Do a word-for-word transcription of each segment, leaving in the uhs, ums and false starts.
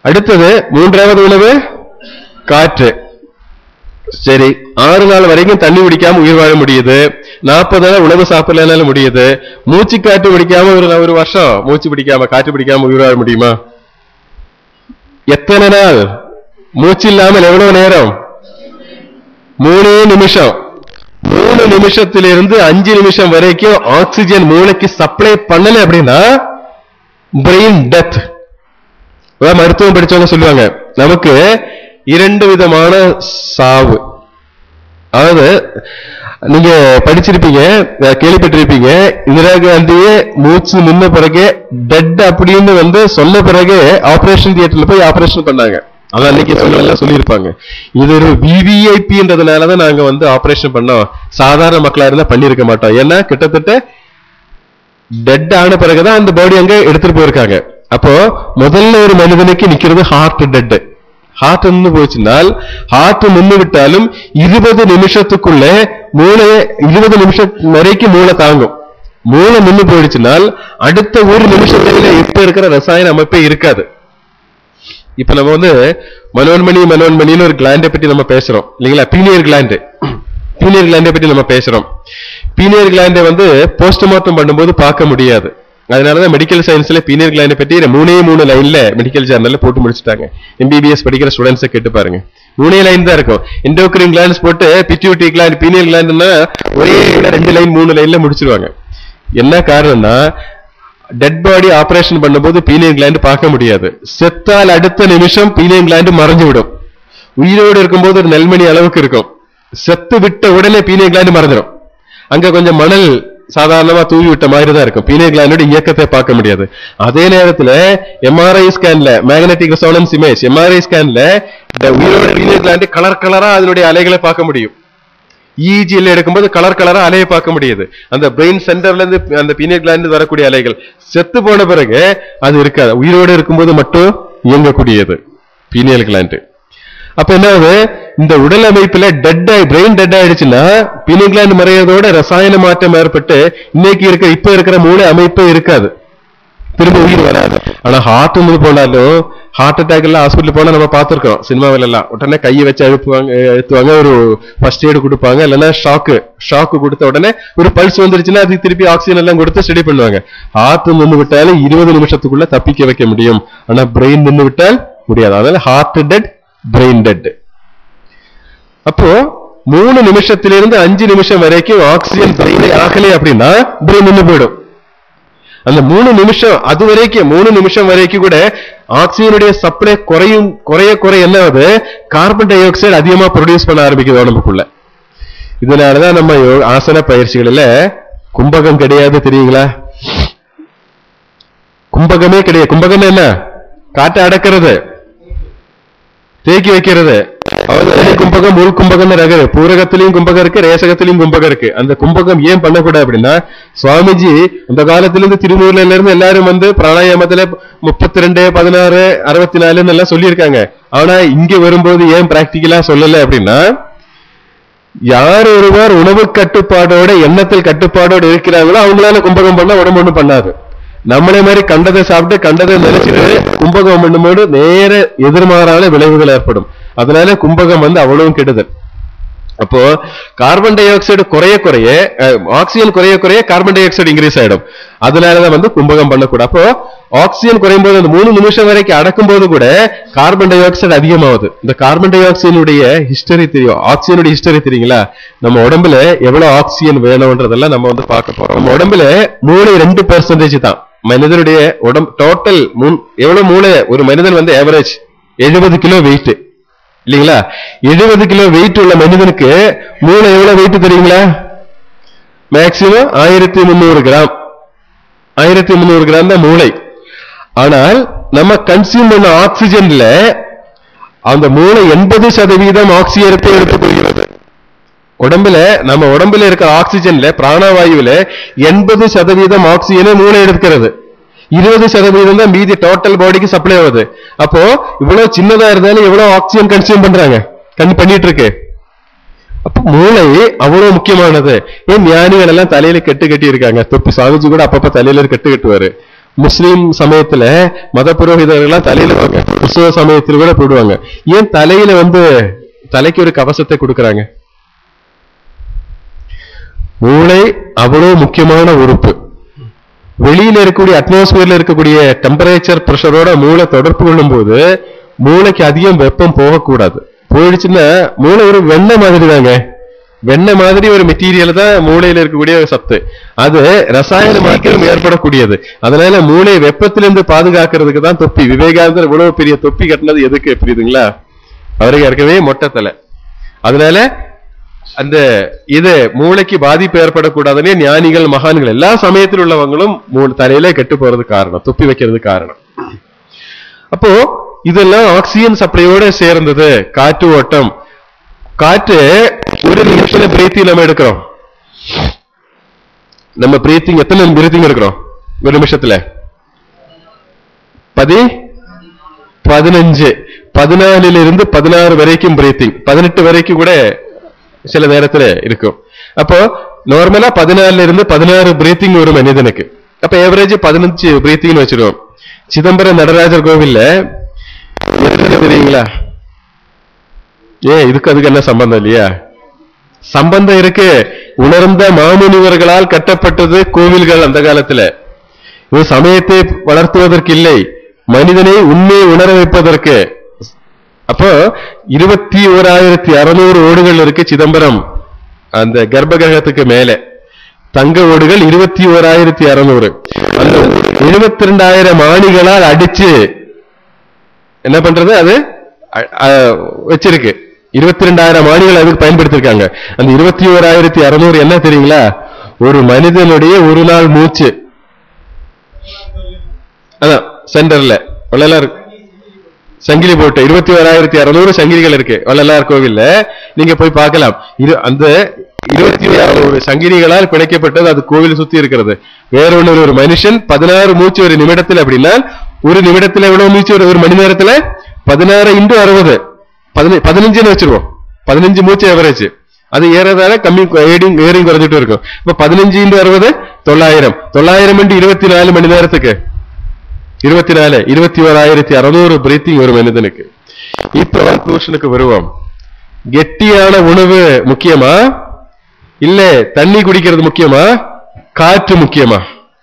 அடுத்தது மூன்றாவது உணவு காற்று. சரி, ஆறு நாள் வரைக்கும் தண்ணி குடிக்காம உயிர் வாழ முடியுது, நாற்பது நாள் உணவு சாப்பிடலனால முடியுது. மூச்சு காற்று பிடிக்காம ஒரு ஒரு வருஷம் மூச்சு பிடிக்காம காற்று பிடிக்காம உயிர் வாழ முடியுமா? எத்தனை நாள் மூச்சு இல்லாமல் எவ்வளவு நேரம்? மூணே நிமிஷம். மூணு நிமிஷத்திலிருந்து அஞ்சு நிமிஷம் வரைக்கும் ஆக்சிஜன் மூளைக்கு சப்ளை பண்ணல அப்படின்னா பிரெயின் டெத். மருத்துவம் படிச்சவங்க சொல்லுவாங்க நமக்கு இரண்டு விதமான சாவு. அதாவது நீங்க படிச்சிருப்பீங்க, கேள்விப்பட்டிருப்பீங்க, இந்திரா காந்தியே மூச்சு நின்ன பிறகு டெட் அப்படின்னு வந்து சொன்ன பிறகு ஆபரேஷன் தியேட்டர்ல போய் ஆபரேஷன் பண்ணாங்க. அதான் அன்னைக்கு சொல்ல சொல்லியிருப்பாங்க. இது ஒரு விவிஐபின்றதுனாலதான் நாங்க வந்து ஆபரேஷன் பண்ணோம், சாதாரண மக்களா இருந்தா பண்ணிருக்க மாட்டோம். ஏன்னா கிட்டத்தட்ட டெட் ஆன பிறகுதான் அந்த பாடி அங்க எடுத்துட்டு போயிருக்காங்க. அப்போ முதல்ல ஒரு மனிதனுக்கு நிக்கிறது ஹார்ட் டெட். ஹார்ட் நின்று போச்சுனால், ஹார்ட் நின்று விட்டாலும் இருபது நிமிஷத்துக்குள்ள மூளை இருபது நிமிஷம் வரைக்கும் மூளை தாங்கும். மூளை நின்று போயிடுச்சுனால் அடுத்த ஒரு நிமிஷத்துல இப்ப இருக்கிற ரசாயன அமைப்பே இருக்காது. இப்ப நம்ம வந்து மனோன்மணி மனோன்மணின்னு ஒரு கிளாண்டை பற்றி நம்ம பேசுறோம் இல்லைங்களா? பீனியர் கிளாண்டு பீனியர் கிளாண்டை பற்றி நம்ம பேசுறோம். பீனியர் கிளாண்டை வந்து போஸ்ட்மார்ட்டம் பண்ணும்போது பார்க்க முடியாது. அதனாலதான் மெடிக்கல் சயின்ஸ்ல பீனியர் கிளாண்டை பற்றி மூணே மூணு லைன்ல மெடிக்கல் ஜர்னல்ல போட்டு முடிச்சுட்டாங்க. எம்பிபிஎஸ் படிக்கிற ஸ்டூடெண்ட்ஸை கேட்டு பாருங்க, மூணே லைன் தான் இருக்கும். எண்டோக்ரைன் கிளாண்ட்ஸ் போட்டு பிட்யூட்டரி கிளாண்ட் பீனியர் கிளாண்ட்னா ஒரே ரெண்டு லைன் மூணு லைன்ல முடிச்சிருவாங்க. என்ன காரணம்னா டெட் பாடி ஆபரேஷன் பண்ணும்போது பீனியர் கிளாண்ட் பார்க்க முடியாது. செத்தால் அடுத்த நிமிஷம் பீனியர் கிளாண்ட் மறைஞ்சு விடும். உயிரோடு இருக்கும்போது ஒரு நெல்மணி அளவுக்கு இருக்கும். செத்து விட்ட உடனே பீனியர் கிளாண்ட் மறைஞ்சிடும். அங்க கொஞ்சம் மணல் சாதாரணமா தூவி விட்ட மாதிரி தான் இருக்கும். பீனியர் கிளாண்டோட இயக்கத்தை பார்க்க முடியாது. அதே நேரத்துல எம்ஆர்ஐ ஸ்கேன்ல, மேக்னெட்டிக் ரெசோனன்ஸ் இமேஜ் எம்ஆர்ஐ ஸ்கேன்ல உயிரோட பீனியர் கிளாண்ட் கலர் கலரா அதனுடைய அலைகளை பார்க்க முடியும். இஜிஎல் எடுக்கும்போது கலர் கலரா அலையை பார்க்க முடியுது. அந்த பிரெயின் சென்டர்ல இருந்து அந்த பீனியர் கிளாண்ட் வரக்கூடிய அலைகள். செத்து போன பிறகு அது இருக்காது, உயிரோடு இருக்கும்போது மட்டும் இயங்கக்கூடியது பீனியர் கிளாண்ட். அப்ப என்ன ஆகுது, இந்த உடல் அமைப்புல டெட் ஆகி பிரெயின் டெட் ஆயிடுச்சுன்னா பீனியர் கிளாண்ட் மறையதோட ரசாயன மாற்றம் ஏற்பட்டு இன்னைக்கு இருக்கிற இப்ப இருக்கிற மூளை அமைப்பே இருக்காது, திரும்ப உயிர் வராது. ஆனா ஹார்ட் வந்து போனாலும் ஹார்ட் அட்டாக் எல்லாம் ஹாஸ்பிட்டல் போனா நம்ம பார்த்திருக்கோம் சினிமாவில எல்லாம். உடனே கையை வச்சு அழுப்புவாங்க, எழுத்துவாங்க, ஒரு ஃபர்ஸ்ட் எய்டு கொடுப்பாங்க, இல்லைன்னா ஷாக்கு ஷாக்கு கொடுத்த உடனே ஒரு பல்ஸ் வந்துருச்சுன்னா அதுக்கு திருப்பி ஆக்சிஜன் எல்லாம் கொடுத்து ஸ்டடி பண்ணுவாங்க. ஹார்ட் நின்று விட்டாலும் இருபது நிமிஷத்துக்குள்ள தப்பிக்க வைக்க முடியும். ஆனா பிரெயின் நின்று விட்டால் முடியாது. அதனால ஹார்ட் டெட், பிரெயின் டெட். அப்போ மூணு நிமிஷத்திலிருந்து அஞ்சு நிமிஷம் வரைக்கும் ஆக்சிஜன் பிரெயினை ஆகலை அப்படின்னா பிரெயின் நின்று போயிடும். அந்த மூணு நிமிஷம் அது வரைக்கும் மூணு நிமிஷம் வரைக்கும் கூட ஆக்சிஜனுடைய சப்ளை குறையும் குறைய குறைய என்ன ஆகுது, கார்பன் டை ஆக்சைடு அதிகமா ப்ரொடியூஸ் பண்ண ஆரம்பிக்குது உடம்புக்குள்ள. இதனாலதான் நம்ம ஆசன பயிற்சிகளில கும்பகம் கிடையாது தெரியுங்களா? கும்பகமே கிடையாது. கும்பகம் என்ன? காற்றை அடக்கிறது, தேக்கி வைக்கிறது. கும்பகம் உள் கும்பகம் ரக பூரகத்திலையும் கும்பகம் இருக்கு, ரேசகத்திலையும் கும்பகம் இருக்கு. அந்த கும்பகம் ஏன் பண்ணக்கூடாது அப்படின்னா, சுவாமிஜி அந்த காலத்திலிருந்து திருமூர்ல இருந்து எல்லாரும் வந்து பிராணாயாமத்துல முப்பத்தி ரெண்டு பதினாறு அறுபத்தி நாலுன்னு எல்லாம் சொல்லியிருக்காங்க. ஆனா இங்க வரும்போது ஏன் பிராக்டிக்கலா சொல்லல அப்படின்னா, யார் ஒருவர் உணவு கட்டுப்பாடோட எண்ணத்தில் கட்டுப்பாடோடு இருக்கிறாங்களோ அவங்களால கும்பகம் பண்ண உடம்பு ஒண்ணும் பண்ணாது. நம்மளே மாதிரி கண்டதை சாப்பிட்டு கண்டதை நினைச்சிட்டு கும்பகம் பண்ணும்போது நேர எதிர்மாறான விளைவுகள் ஏற்படும். அதனால கும்பகம் வந்து அவ்வளவும் கெடுதல். அப்போ கார்பன் டை ஆக்சைடு குறைய குறைய ஆக்சிஜன் குறைய குறைய கார்பன் டை ஆக்சைடு இன்க்ரீஸ் ஆயிடும். அதனாலதான் வந்து கும்பகம் பண்ணக்கூடாது. அப்போ ஆக்சிஜன் குறையும் போது அந்த மூணு நிமிஷம் வரைக்கும் அடக்கும் போது கூட கார்பன் டை ஆக்சைடு அதிகமாகுது. இந்த கார்பன் டை ஆக்சைடுடைய ஹிஸ்டரி தெரியும், ஆக்சிஜனுடைய ஹிஸ்டரி தெரியுங்களா? நம்ம உடம்புல எவ்வளவு ஆக்சிஜன் வேணும்ன்றதெல்லாம் நம்ம வந்து பார்க்க போறோம். நம்ம உடம்புல மூளை ரெண்டு பெர்சன்டேஜ் தான் மனிதனுடைய உடம்பு டோட்டல். எவ்வளவு மூளை? ஒரு மனிதன் வந்து ஆவரேஜ் எழுபது கிலோ வெயிட் இல்லைங்களா? எழுபது கிலோ வெயிட் உள்ள மனிதனுக்கு மூளை எவ்வளவு வெயிட் தெரியுங்களா? மேக்சிமம் ஆயிரத்தி முன்னூறு கிராம் ஆயிரத்தி முன்னூறு கிராம் தான் மூளை. ஆனால் நம்ம கன்சியூம் பண்ண ஆக்சிஜன்ல அந்த மூளை எண்பது சதவீதம் ஆக்சிஜனத்தை எடுத்துக்கொள்கிறது. உடம்புல நம்ம உடம்புல இருக்கிற ஆக்சிஜன்ல பிராணவாயுல எண்பது சதவீதம் ஆக்சிஜனை மூளை எடுக்கிறது, இருபது சதவீதம் தான் மீதி டோட்டல் பாடிக்கு சப்ளை ஆகுது. அப்போ இவ்வளவு சின்னதா இருந்தாலும் எவ்வளவு ஆக்சிஜன் கன்சியூம் பண்றாங்க, கண் பண்ணிட்டு இருக்கு. அப்ப மூளை அவ்வளவு முக்கியமானது. ஏன் ஞானிகள் எல்லாம் தலையில கெட்டு கட்டி இருக்காங்க. தொப்பி சாமிஜி கூட அப்பப்ப தலையில கட்டு கட்டுவாரு. முஸ்லீம் சமயத்துல மத புரோகிதர்கள்லாம் தலையில உற்சவ சமயத்தில் கூட போடுவாங்க. ஏன் தலையில வந்து தலைக்கு ஒரு கவசத்தை கொடுக்கறாங்க? மூளை அவ்வளவு முக்கியமான உறுப்பு. வெளியில இருக்கக்கூடிய அட்மாஸ்பியர்ல இருக்கக்கூடிய டெம்பரேச்சர் பிரஷரோட மூளை தொடர்பு கொள்ளும் போது மூளைக்கு அதிகம் வெப்பம் போகக்கூடாது. போயிடுச்சுன்னா மூளை ஒரு வெண்ணெய் மாதிரி தாங்க. வெண்ணெய் மாதிரி ஒரு மெட்டீரியல் தான் மூளையில இருக்கக்கூடிய சத்து. அது ரசாயன மாற்றம் ஏற்படக்கூடியது. அதனால மூளை வெப்பத்திலிருந்து பாதுகாக்கிறதுக்கு தான் தொப்பி. விவேகானந்தர் இவ்வளவு பெரிய தொப்பி கட்டினது எதுக்கு புரியுதுங்களா? அவருக்கு இருக்கவே மொட்டை தலை. அதனால அந்த இது மூளைக்கு பாதிப்பு ஏற்படக்கூடாதுன்னு ஞானிகள் மகான்கள் எல்லா சமயத்தில் உள்ளவங்களும் தலையில கெட்டு போறது காரணம், தொப்பி வைக்கிறது காரணம். அப்போ இதெல்லாம் ஆக்சிஜன் சப்ளையோட சேர்ந்தது. காற்று ஓட்டம், காற்று ஒரு நிமிஷத்துல பிரீத்திங் நம்ம எடுக்கிறோம். நம்ம பிரீத்திங் எத்தனை பிரீத்திங் எடுக்கிறோம் ஒரு நிமிஷத்துல? பதி பதினஞ்சு பதினாலுல இருந்து பதினாறு வரைக்கும் பிரீத்திங், பதினெட்டு வரைக்கும் கூட சில நேரத்துல இருக்கும். அப்போ நார்மலா பதினாலுல இருந்து பதினாறு பிரீத்திங் ஒரு மனிதனுக்கு. அப்ப ஏவரேஜ் பதினஞ்சு பிரீத்திங் வச்சிருவோம். சிதம்பரம் நடராஜர் கோவில்ல தெரியுங்களா? ஏன் இதுக்கு அதுக்கு என்ன சம்பந்தம் இல்லையா? சம்பந்தம் இருக்கு. உணர்ந்த மாமுனிவர்களால் கட்டப்பட்டது கோவில்கள் அந்த காலத்துல. இது சமயத்தை வளர்த்துவதற்கு இல்லை, மனிதனை உண்மையை உணர வைப்பதற்கு. அப்போ இருபத்தி ஓராயிரத்தி அறுநூறு ஓடுகள் இருக்கு சிதம்பரம் அந்த கர்ப்ப கிரகத்துக்கு மேல. தங்க ஓடுகள் இருபத்தி ஓராயிரத்தி அறுநூறு. அந்த எழுபத்தி ரெண்டாயிரம் ஆணிகளால் அடிச்சு என்ன பண்றது அது வச்சிருக்கு. இருபத்தி ரெண்டாயிரம் ஆணிகள் அதுக்கு பயன்படுத்திருக்காங்க. அந்த இருபத்தி ஓராயிரத்தி அறுநூறு என்ன தெரியுங்களா? ஒரு மனிதனுடைய ஒரு நாள் மூச்சு. அதான் சென்டர்ல வள்ளலார் சங்கிலி போட்டு இருபத்தி ஓராயிரத்தி அறுநூறு சங்கிலிகள் இருக்கு வள்ளலார் கோவில்ல. நீங்க போய் பார்க்கலாம். அந்த இருபத்தி ஓராயிரம் சங்கிலிகளால் பிணைக்கப்பட்டது அது கோவில் சுத்தி இருக்கிறது. வேற ஒன்று ஒரு மனுஷன் பதினாறு மூச்சு ஒரு நிமிடத்தில். அப்படின்னா ஒரு நிமிடத்துல எவ்வளவு மூச்சு? ஒரு மணி நேரத்துல பதினாறு இன்டு அறுபது பதினஞ்சுன்னு வச்சிருவோம். பதினஞ்சு மூச்சு எவரேஜ். அது ஏறதால கம்மி ஏடிங் ஏறிங் குறைஞ்சிட்டு இருக்கும். இப்ப பதினஞ்சு இன்டு அறுபது தொள்ளாயிரம். தொள்ளாயிரம் இன்டு இருபத்தி நாலு மணி நேரத்துக்கு இருபத்தி நாலு இருபத்தி ஓராயிரத்தி அறுநூறு பிரீத்திங் ஒரு மனிதனுக்கு. இப்ப கன்க்ளூஷனுக்கு வருவோம். கெட்டியான உணவு முக்கியமா இல்ல தண்ணி குடிக்கிறது முக்கியமா, காற்று முக்கியமா?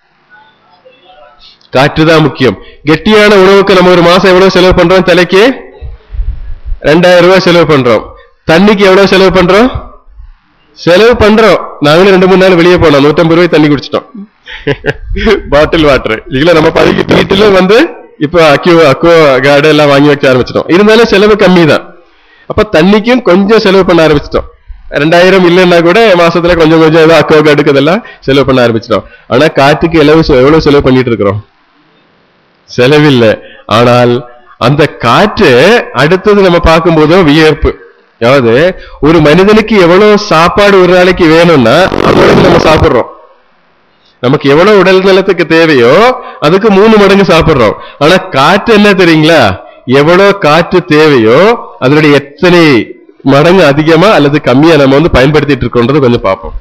காற்று தான் முக்கியம். கெட்டியான உணவுக்கு நம்ம ஒரு மாசம் எவ்வளவு செலவு பண்றோம்? தலைக்கு ரெண்டாயிரம் ரூபாய் செலவு பண்றோம். தண்ணிக்கு எவ்வளவு செலவு பண்றோம்? செலவு பண்றோம். நாங்களும் ரெண்டு மூணு நாள் வெளியே போனோம், நூற்றம்பது ரூபாய் தண்ணி குடிச்சிட்டோம். பாட்டில் வாட்டர் இல்ல நம்ம பழகி வீட்டுல வந்து இப்ப அக்யூ அக்வா கார்டு எல்லாம் வாங்கி வைக்க ஆரம்பிச்சிட்டோம். இருந்தாலும் செலவு கம்மி தான். அப்ப தண்ணிக்கும் கொஞ்சம் செலவு பண்ண ஆரம்பிச்சிட்டோம். ரெண்டாயிரம் இல்லைன்னா கூட மாசத்துல கொஞ்சம் கொஞ்சம் ஏதோ அக்வா கார்டுக்கு இதெல்லாம் செலவு பண்ண ஆரம்பிச்சிட்டோம். ஆனா காற்றுக்கு எவ்வளவு எவ்வளவு செலவு பண்ணிட்டு இருக்கிறோம்? செலவில்லை. ஆனால் அந்த காற்று அடுத்தது நம்ம பார்க்கும்போதும் வியர்ப்பு. அதாவது ஒரு மனிதனுக்கு எவ்வளவு சாப்பாடு ஒரு நாளைக்கு வேணும்னா அவ்வளவு நம்ம சாப்பிடுறோம். நமக்கு எவ்வளவு உடல் நலத்துக்கு தேவையோ அதுக்கு மூணு மடங்கு சாப்பிடுறோம். ஆனா காற்று என்ன தெரியுங்களா? எவ்வளவு காற்று தேவையோ அதனுடைய எத்தனை மடங்கு அதிகமா அல்லது கம்மியா நம்ம வந்து பயன்படுத்திட்டு இருக்கோன்றது கொஞ்சம் பார்ப்போம்.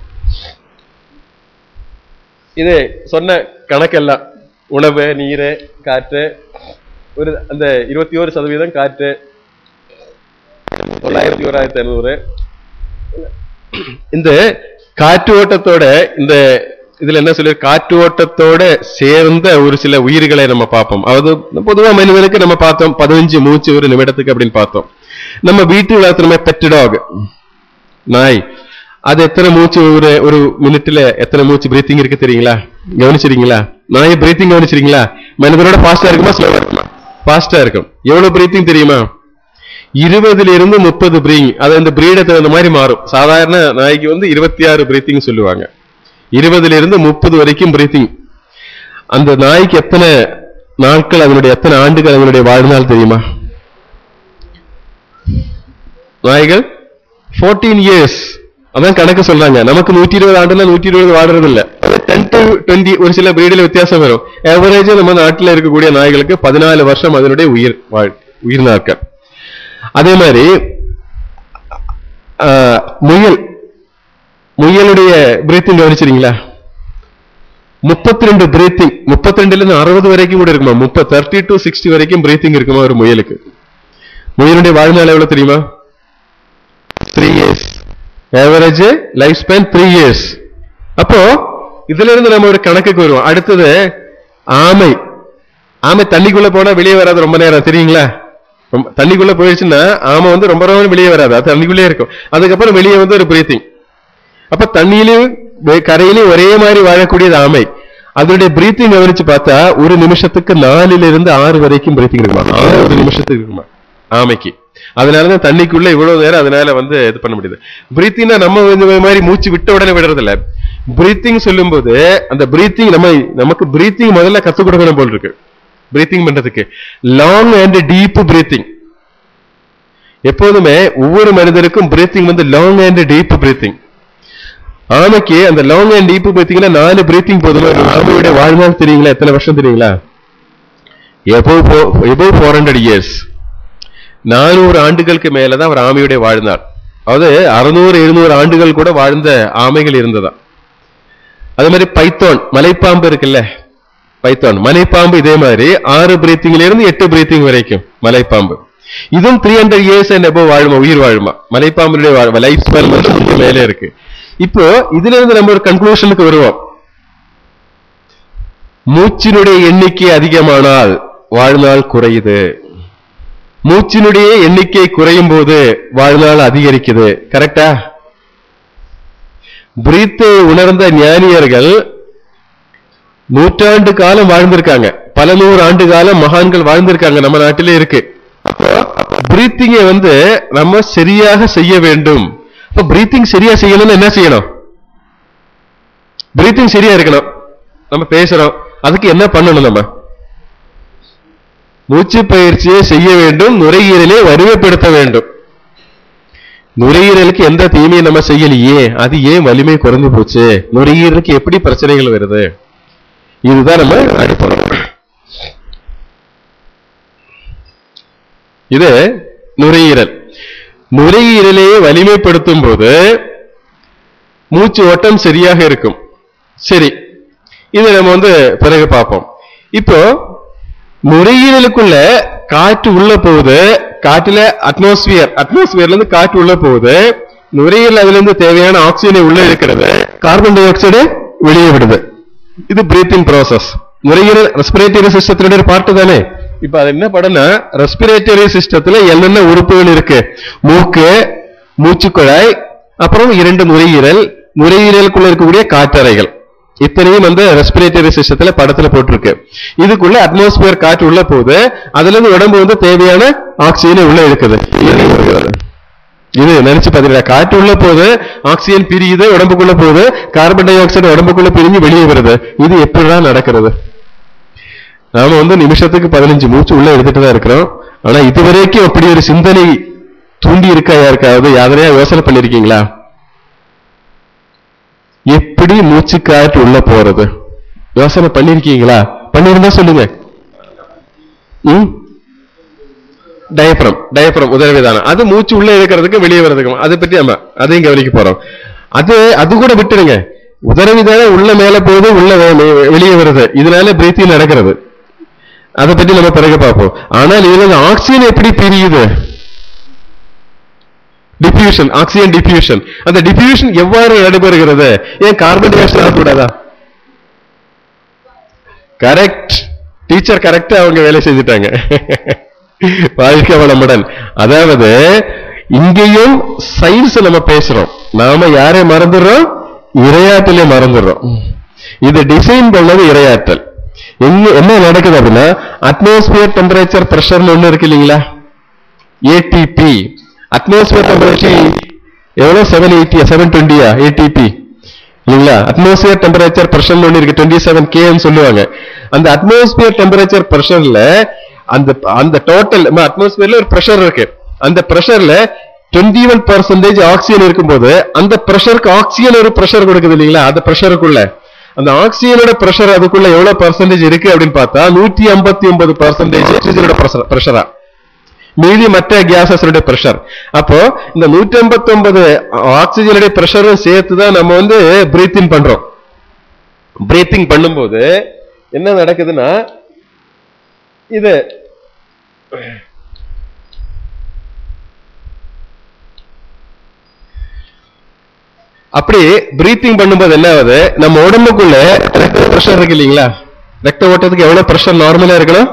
இது சொன்ன கணக்கெல்லாம் உணவு, நீர், காற்று, ஒரு அந்த இருபத்தி ஒரு சதவீதம் காற்று, தொள்ளாயிரத்தி ஓராயிரத்தி ஐநூறு. இந்த காற்று ஓட்டத்தோட இந்த இதுல என்ன சொல்லி காற்று ஓட்டத்தோட சேர்ந்த ஒரு சில உயிர்களை நம்ம பார்ப்போம். அதாவது பொதுவா மனிதனுக்கு நம்ம பார்த்தோம் பதினஞ்சு மூச்சு ஒரு நிமிடத்துக்கு அப்படின்னு பார்த்தோம். நம்ம வீட்டு வளர்த்துறோமே பெட் டாக் நாய், அது எத்தனை மூச்சு ஒரு ஒரு மினிட்ல எத்தனை மூச்சு பிரீத்திங் இருக்கு தெரியுங்களா? கவனிச்சிருக்கீங்களா? நாய் பிரீத்திங் கவனிச்சிருக்கீங்களா? மனிதனோட ஃபாஸ்டா இருக்குமா ஸ்லோவா இருக்குமா? ஃபாஸ்டா இருக்கும். எவ்வளவு பிரீத்திங் தெரியுமா? இருபதுல இருந்து முப்பது பிரீங். அது அந்த பிரீடை தகுந்த மாதிரி மாறும். சாதாரண நாய்க்கு வந்து இருபத்தி ஆறு பிரீத்திங் சொல்லுவாங்க. இருபதுல இருந்து முப்பது வரைக்கும் பிரீத்திங். அந்த நாய்க்கு எத்தனை நாட்கள், அதனுடைய எத்தனை ஆண்டுகள் அதனுடைய வாழ்நாள் தெரியுமா? நாய்கள் பதினான்கு இயர்ஸ். அதான் கணக்கு சொல்றாங்க. நமக்கு நூற்றி இருபது ஆண்டுல நூற்றி இருபது வாடுறது இல்ல. டென் டு டுவெண்ட்டி ஒரு சில பிரீடில் வித்தியாசம் வரும். ஆவரேஜா நம்ம நாட்டில் இருக்கக்கூடிய நாய்களுக்கு பதினாலு வருஷம் அதனுடைய உயிர் வாழ் உயிர் நாட்கள். அதே மாதிரி முயல் முயலுடைய பிரீத்திங் கவனிச்சிருங்களா? முப்பத்தி ரெண்டு பிரீத்திங், முப்பத்தி ரெண்டுல இருந்து அறுபது வரைக்கும் கூட இருக்குமா, முப்பது தேர்ட்டி டு சிக்ஸ்டி வரைக்கும் பிரீத்திங் இருக்குமா ஒரு முயலுக்கு. முயலுடைய வாழ்நாள் எவ்வளவு தெரியுமா? Three years. Average life span three years. அப்போ இதுல இருந்து நம்ம ஒரு கணக்குக்கு வருவோம். அடுத்தது ஆமை. ஆமை தண்ணிக்குள்ள போனா வெளியே வராது ரொம்ப நேரம், தெரியுங்களா? தண்ணிக்குள்ள போயிடுச்சுன்னா ஆமை வந்து ரொம்ப நேரம் வெளியே வராது, அது தண்ணிக்குள்ளே இருக்கும். அதுக்கப்புறம் வெளியே வந்து ஒரு பிரீத்திங். அப்ப தண்ணியிலையும் கரையிலையும் ஒரே மாதிரி வாழக்கூடியது ஆமை. அதனுடைய பிரீத்திங் கவனிச்சு பார்த்தா ஒரு நிமிஷத்துக்கு நாலுல இருந்து ஆறு வரைக்கும் பிரீத்திங் இருக்குமா, ஆறு நிமிஷத்துக்கு இருக்குமா ஆமைக்கு. அதனாலதான் தண்ணிக்குள்ள இவ்வளவு நேரம் அதனால வந்து இது பண்ண முடியுது. பிரீத்திங்னா நம்ம இந்த மாதிரி மூச்சு விட்ட உடனே விடுறது இல்ல. பிரீத்திங் சொல்லும் போது அந்த பிரீத்திங் நம்ம நமக்கு பிரீத்திங் முதல்ல கத்துக் கொடுக்கணும் போல் இருக்கு. பிரீத்திங் பண்றதுக்கு லாங் அண்ட் டீப் பிரீத்திங். எப்போதுமே ஒவ்வொரு மனிதருக்கும் பிரீத்திங் வந்து லாங் அண்ட் டீப் பிரீத்திங். ஆமைக்கு அந்த லாங் அண்ட் டீப் பிரீத்திங்னா நாலு பிரீத்திங் போதுமா. ஆமையுடைய வாழ்நாள் தெரியுங்களா, எத்தனை வருஷம் தெரியுங்களா? எபோவ் ஃபோர் ஹண்ட்ரட் இயர்ஸ், நானூறு ஆண்டுகளுக்கு மேலதான் அவர் ஆமையுடைய வாழ்நாள். அதாவது அறுநூறு எழுநூறு ஆண்டுகள் கூட வாழ்ந்த ஆமைகள் இருந்ததா. அது மாதிரி பைத்தான் மலைப்பாம்பு இருக்குல்ல, பைத்தான் மலைப்பாம்பு இதே மாதிரி ஆறு பிரீத்திங்ல இருந்து எட்டு பிரீத்திங் வரைக்கும் மலைப்பாம்பு. இதுவும் three hundred years and above வாழுமா, உயிர் வாழுமா. மலைப்பாம்புடைய லைஃப் ஸ்பேன் வந்து மேலே இருக்கு. இப்போ இதுல இருந்து நம்ம ஒரு கன்க்ளூஷனுக்கு வருவோம். மூச்சினுடைய எண்ணிக்கை அதிகமானால் வாழ்நாள் குறையுது, மூச்சினுடைய எண்ணிக்கை குறையும் போது வாழ்நாள் அதிகரிக்குது. கரெக்டா? பிரீத்தை உணர்ந்த ஞானியர்கள் நூற்றாண்டு காலம் வாழ்ந்திருக்காங்க, பல நூறு ஆண்டு காலம் மகான்கள் வாழ்ந்திருக்காங்க, நம்ம நாட்டிலே இருக்கு. பிரீத்திங்கை வந்து நம்ம சரியாக செய்ய வேண்டும். இப்ப பிரீத்திங் சரியா செய்யணும்னு என்ன செய்யணும்? பிரீத்திங் சரியா இருக்கணும். நம்ம பேசுறோம், அதுக்கு என்ன பண்ணணும்? நம்ம மூச்சு பயிற்சியை செய்ய வேண்டும், நுரையீரலை வலிமைப்படுத்த வேண்டும். நுரையீரலுக்கு எந்த தீமையை நம்ம செய்யலையே, அது ஏன் வலிமை குறைஞ்சு போச்சு, நுரையீரலுக்கு எப்படி பிரச்சனைகள் வருது, இதுதான் நம்ம அனுப்பணும். இது நுரையீரல். நுரையீரலையே வலிமைப்படுத்தும் போது மூச்சு ஓட்டம் சரியாக இருக்கும். சரி, இதை நம்ம வந்து பிறகு பார்ப்போம். இப்போ நுரையீரலுக்குள்ள காற்று உள்ள போகுது, காற்றுல அட்மாஸ்பியர், அட்மாஸ்பியர்ல இருந்து காற்று உள்ள போகுது, நுரையீரல் அதுல இருந்து தேவையான ஆக்சிஜனை உள்ள இருக்கிறது, கார்பன் டை ஆக்சைடு வெளியே விடுது. இது பிரீத்திங் ப்ராசஸ். நுரையீரல் ரெஸ்பிரேட்டரி சிஸ்டத்தினுடைய பார்ட் தானே. இப்ப அது என்ன படம்னா, ரெஸ்பிரேட்டரி சிஸ்டத்துல என்னென்ன உறுப்புகள் இருக்கு? மூக்கு, மூச்சுக்குழாய், அப்புறம் இரண்டு நுரையீரல், நுரையீரலுக்குள்ள இருக்கக்கூடிய காற்றறைகள், இத்தனையும் வந்து ரெஸ்பிரேட்டரி சிஸ்டத்துல படத்துல போட்டிருக்கு. இதுக்குள்ள அட்மாஸ்பியர் காற்று உள்ள போகுது, அதுல இருந்து உடம்பு வந்து தேவையான ஆக்சிஜனை உள்ள இருக்குது. இது நினைச்சு பாத்தீங்களா? காற்று உள்ள போகுது, ஆக்சிஜன் பிரியுது, உடம்புக்குள்ள போகுது, கார்பன் டை ஆக்சைடு உடம்புக்குள்ள பிரிஞ்சு வெளியே வருது. இது எப்படிதான் நடக்கிறது? நாம வந்து நிமிஷத்துக்கு பதினஞ்சு மூச்சு உள்ள எடுத்துட்டு தான் இருக்கிறோம். ஆனா இதுவரைக்கும் அப்படி ஒரு சிந்தனை தூண்டி இருக்கா யாருக்காவது? யாரையா யோசனை பண்ணிருக்கீங்களா? எப்படி மூச்சு காற்று உள்ள போறது யோசனை பண்ணிருக்கீங்களா? பண்ணிருந்தா சொல்லுங்க. டயப்ரம், டயப்ரம் உதரவிதானம், அது மூச்சு உள்ள இருக்கிறதுக்கு வெளியே வர்றதுக்கு, அதை பத்தி நம்ம அதையும் கவனிக்க போறோம். அது அது கூட விட்டுருங்க. உதரவிதானம் உள்ள மேல போகுது, உள்ள வெளியே வருது, இதனால பிரீத்திங் நடக்கிறது. அதை பத்தி நம்ம பிறகு பார்ப்போம். ஆனால் இதுல ஆக்சிஜன் எப்படி பிரியுது? Diffusion, oxygen diffusion. அந்த டிஃபியூஷன் எவ்வாறு நடைபெறுகிறது? ஏன் கார்பன் டை ஆக்சைடு ஆகக்கூடாதா? கரெக்ட், டீச்சர் கரெக்டா அவங்க வேலை செஞ்சுட்டாங்க. வாழ்க்கை வளமுடன். அதாவது இங்கேயும் சயின்ஸ் நம்ம பேசுறோம், நாம யாரை மறந்துடுறோம்? இரையாற்றலை மறந்துடுறோம். இது டிசைன் பண்ணது இரையாற்றல். என்ன நடக்குது அப்படின்னா, அட்மாஸ்பியர் டெம்பரேச்சர் பிரஷர்னு ஒண்ணு இருக்கு இல்லைங்களா, ஏடிபி. அட்மாஸ்பியர் டெம்பரேச்சர் எவ்வளவு? செவன் எயிட்டி செவன் டுவெண்ட்டியா ஏடிபி இல்லைங்களா? அட்மாஸ்பியர் டெம்பரேச்சர் பிரஷர் ஒண்ணு இருக்கு, டுவெண்ட்டி செவன் கேன்னு சொல்லுவாங்க. அந்த அட்மாஸ்பியர் டெம்பரேச்சர் பிரஷர்ல அந்த அந்த டோட்டல் அட்மாஸ்பியர்ல ஒரு பிரஷர் இருக்கு. அந்த பிரஷர்ல டுவெண்ட்டி ஒன் பர்சன்டேஜ் ஆக்சிஜன் இருக்கும்போது அந்த பிரஷருக்கு ஆக்சிஜன் ஒரு பிரஷர் கொடுக்குது இல்லைங்களா? அந்த பிரஷருக்குள்ள அந்த ஆக்சிஜனோட பிரஷர் அதுக்குள்ள எவ்வளவு பர்சன்டேஜ் இருக்கு அப்படின்னு பார்த்தா நூத்தி ஐம்பத்தி ஒன்பது பர்சன்டேஜ் ஆக்சிஜனோட பிரஷரா, மீதி மற்ற கேசஸோட பிரஷர். அப்போ இந்த நூற்றி ஐம்பத்தி ஒன்பது ஆக்சிஜனுடைய பிரஷரும் சேர்த்துதான் நம்ம வந்து பிரீத் இன் பண்றோம். பிரீத்திங் பண்ணும்போது என்ன நடக்குதுன்னா இது அப்படி பிரீத்திங் பண்ணும்போது என்ன ஆகுது, நம்ம உடம்புக்குள்ள ரத்த பிரஷர் இருக்கு இல்லைங்களா, ரத்த ஓட்டத்துக்கு எவ்வளவு பிரஷர் நார்மலா இருக்கணும்,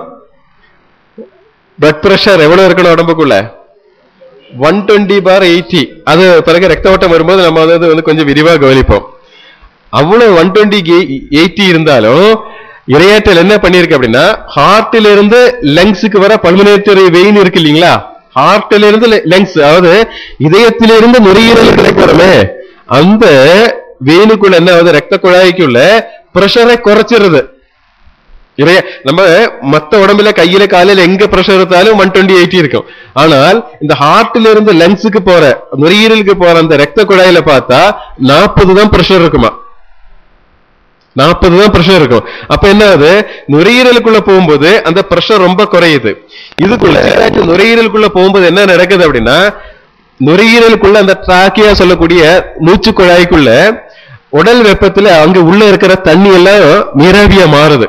பிளட் பிரஷர் எவ்வளவு இருக்கணும் உடம்புக்குள்ள ஒன் டுவெண்ட்டி பார் எயிட்டி. அது பிறகு ரத்த ஓட்டம் வரும்போது நம்ம அதாவது வந்து கொஞ்சம் விரிவாக கவனிப்போம். அவ்வளவு ஒன் டுவெண்ட்டி எயிட்டி இருந்தாலும் இரையாற்றல் என்ன பண்ணிருக்கு அப்படின்னா, ஹார்ட்ல இருந்து லங்ஸுக்கு வர பல்மனேட்டரி வெயின் இருக்கு இல்லைங்களா, ஹார்ட்ல இருந்து லங்ஸ், அதாவது இதயத்திலிருந்து நுரையீரல் கிடைக்கிறோமே அந்த வெயினுக்குள்ள என்ன ஆகுது, ரத்த குழாய்க்குள்ள பிரஷரை குறைச்சிருது. இறைய நம்ம மத்த உடம்புல கையில காலையில எங்க பிரஷர் இருந்தாலும் ஒன் டுவெண்ட்டி எயிட்டி இருக்கும். ஆனால் இந்த ஹார்ட்ல இருந்து லங்ஸுக்கு போற நுரையீரலுக்கு போற அந்த ரத்த குழாயில பார்த்தா நாற்பது தான் பிரஷர் இருக்குமா, நாற்பது தான் பிரஷர் இருக்கும். அப்ப என்ன ஆகுது, நுரையீரலுக்குள்ள போகும்போது அந்த பிரஷர் ரொம்ப குறையுது. இதுக்குள்ள நுரையீரலுக்குள்ள போகும்போது என்ன நடக்குது அப்படின்னா, நுரையீரலுக்குள்ள அந்த டிராக்கியா சொல்லக்கூடிய மூச்சு குழாய்க்குள்ள உடல் வெப்பத்துல அங்க உள்ள இருக்கிற தண்ணி எல்லாம் நீராவியா மாறுது.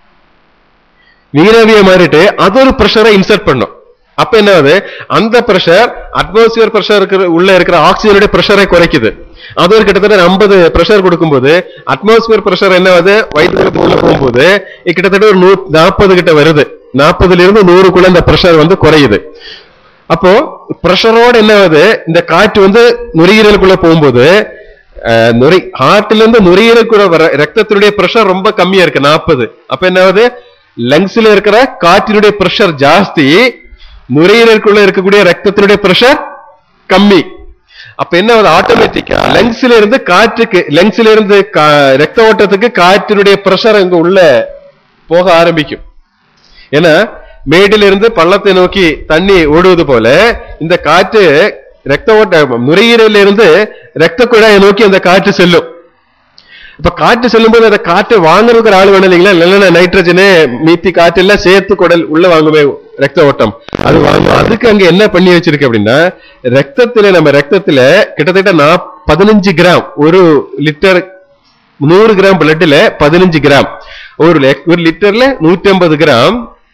நீராவியா மாறிட்டு அது ஒரு பிரஷரை இன்சர்ட் பண்ணும். அப்ப என்ன ஆகுது, அந்த பிரஷர் அட்மாஸ்பியர் பிரஷர் இருக்கிற உள்ள இருக்கிற ஆக்சிஜனுடைய பிரஷரை குறைக்குது. அது ஒரு கிட்டத்தட்ட ஐம்பது பிரஷர் கொடுக்கும்போது அட்மாஸ்பியர் பிரஷர் என்ன ஆகுது, வயிற்றுக்குள்ள போகும்போது கிட்டத்தட்ட ஒரு நூ நாற்பது கிட்ட வருது. நாற்பதுல இருந்து நூறுக்குள்ள இந்த பிரஷர் வந்து குறையுது. அப்போ பிரஷரோட என்ன ஆகுது, இந்த காற்று வந்து நுரையீரலுக்குள்ள போகும்போது நுரை ஹார்ட்ல இருந்து நுரையீரலுக்குள்ள வர ரத்தத்தினுடைய பிரஷர் ரொம்ப கம்மியா இருக்கு, நாற்பது. அப்ப என்ன ஆகுது, லங்ஸ்ல இருக்கிற காற்றினுடைய பிரஷர் ஜாஸ்தி, நுரையீரலுக்குள்ள இருக்கக்கூடிய ரத்தத்தினுடைய பிரஷர் கம்மி. அப்ப என்ன ஆகுது, ஆட்டோமேட்டிக்கா லங்ஸ்ல இருந்து காற்றுக்கு லங்ஸ்ல இருந்து ரத்த ஓட்டத்துக்கு காற்றினுடைய பிரஷர் அங்க உள்ள போக ஆரம்பிக்கும். ஏன்னா மேடில இருந்து பள்ளத்தை நோக்கி தண்ணி ஓடுவது போல இந்த காற்று ரத்த ஓட்ட நுரையீரல இருந்து ரத்த குழாயை நோக்கி அந்த காற்று செல்லும். இப்ப காற்று செல்லும் போது அந்த காற்று வாங்குறதுக்கு ஆள் வேணும் இல்லைங்களா, நல்ல நைட்ரஜனு மீத்தி காற்று எல்லாம் சேர்த்து குடல் உள்ள வாங்குமே ரத்த ஓட்டம், அது வாங்கும். அதுக்கு அங்க என்ன பண்ணி வச்சிருக்கு அப்படின்னா, ரத்தத்துல நம்ம ரத்தத்துல கிட்டத்தட்ட நான் பதினஞ்சு கிராம் ஒரு லிட்டர் நூறு கிராம் பிளட்ல பதினஞ்சு கிராம் ஒரு ஒரு லிட்டர்ல நூற்றி ஐம்பது கிராம்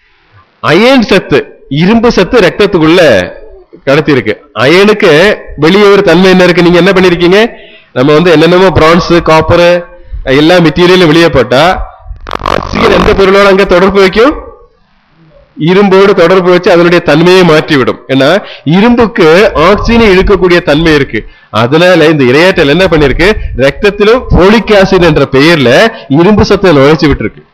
அயன் சத்து இரும்பு சத்து ரத்தத்துக்குள்ள கடத்தி இருக்கு. அயனுக்கு வெளியே ஒரு தன்மை என்ன இருக்கு, நீங்க என்ன பண்ணிருக்கீங்க, நம்ம வந்து என்னென்னமோ பிரான்ஸ் காப்பர் எல்லா மெட்டீரியலும் வெளியே போட்டா ஆக்சிஜன் எந்த பொருளோட அங்க தொடர்பு வைக்கும், இரும்போடு தொடர்பு வச்சு அதனுடைய தன்மையை மாற்றிவிடும். ஏன்னா இரும்புக்கு ஆக்சிஜனை இழுக்கக்கூடிய தன்மை இருக்கு. அதனால இந்த இரையாற்றல் என்ன பண்ணிருக்கு, ரத்தத்திலும் போலிக் ஆசிட் என்ற பெயர்ல இரும்பு சத்தை நுழைச்சு விட்டு இருக்கு.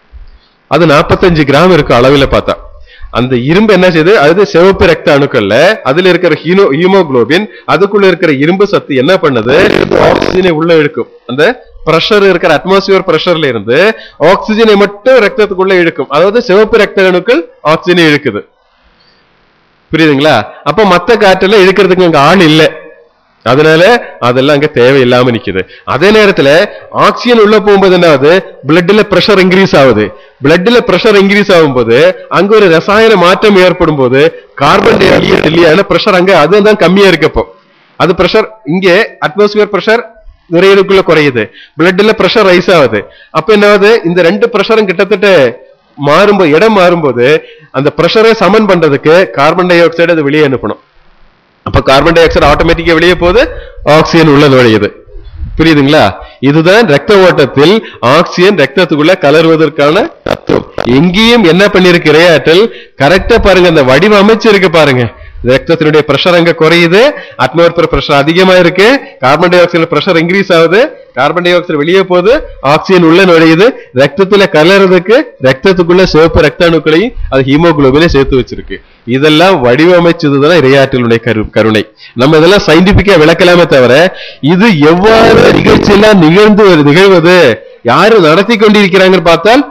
அது நாற்பத்தஞ்சு கிராம் இருக்கு அளவில் பார்த்தா. அந்த இரும்பு என்ன செய்யுது, அது சிவப்பு ரத்த அணுக்கள்ல அதுல இருக்கிற ஹீனோ ஹீமோகுளோபின் அதுக்குள்ள இருக்கிற இரும்பு சத்து என்ன பண்ணுது, ஆக்சிஜனை உள்ள இழுக்கும். அந்த பிரஷர் இருக்கிற அட்மாஸ்பியர் பிரஷர்ல இருந்து ஆக்சிஜனை மட்டும் ரத்தத்துக்குள்ள இழுக்கும். அதாவது சிவப்பு ரத்த அணுக்கள் ஆக்சிஜனை இழுக்குது. புரியுதுங்களா? அப்ப மத்த காற்றுல இழுக்கிறதுக்கு அங்க ஆள் இல்லை, அதனால அதெல்லாம் அங்க தேவையில்லாம நிக்குது. அதே நேரத்துல ஆக்சிஜன் உள்ள போகும்போது என்ன ஆகுது, பிளட்ல பிரஷர் இன்க்ரீஸ் ஆகுது. பிளட்ல பிரஷர் இன்க்ரீஸ் ஆகும்போது அங்க ஒரு ரசாயன மாற்றம் ஏற்படும் போது கார்பன் டை ஆக்சைடு இல்லையான பிரஷர் அங்க அதுதான் கம்மியா இருக்கப்போ, அது பிரஷர் இங்கே அட்மாஸ்பியர் பிரஷர் நுரையீரலுக்குள்ள குறையுது, பிளட்ல பிரஷர் ரைஸ் ஆகுது. அப்ப என்ன ஆகுது, இந்த ரெண்டு பிரஷரும் கிட்டத்தட்ட மாறும்போது இடம் மாறும்போது அந்த பிரஷரை சமன் பண்றதுக்கு கார்பன் டை ஆக்சைடு அது வெளியே அனுப்பணும். அப்ப கார்பன் டை ஆக்சைடு ஆட்டோமேட்டிக்கா வெளியே போகுது, ஆக்சிஜன் உள்ள நுழையுது. புரியுதுங்களா? இதுதான் ரத்த ஓட்டத்தில் ஆக்சிஜன் ரத்தத்துக்குள்ள கலருவதற்கான தத்துவம். எங்கேயும் என்ன பண்ணிருக்கு இரையாற்றல், கரெக்டா பாருங்க, அந்த வடிவ அமைச்சிருக்கு பாருங்க. ரத்தத்தினுடைய பிரஷர் அங்க குறையுது, அட்மாஸ்பியர் பிரஷர் அதிகமா இருக்கு, carbon dioxide pressure increase ஆகுது, கார்பன் டை ஆக்சைடு வெளியே போகுது, ஆக்சிஜன் உள்ள நுழையுது. ரத்தத்துல கலர்றதுக்கு ரத்தத்துக்குள்ள சிவப்பு ரத்த அணுக்களையும் அது ஹீமோகுளோபினை சேர்த்து வச்சிருக்கு. இதெல்லாம் வடிவமைச்சதுதான் இரையாற்றலுடைய கரு கருணை. நம்ம இதெல்லாம் சயின்டிபிக்கா விளக்கலாமே தவிர இது எவ்வாறு நிகழ்ச்சி எல்லாம் நிகழ்ந்து நிகழ்வது, யாரு நடத்தி கொண்டிருக்கிறாங்க பார்த்தால்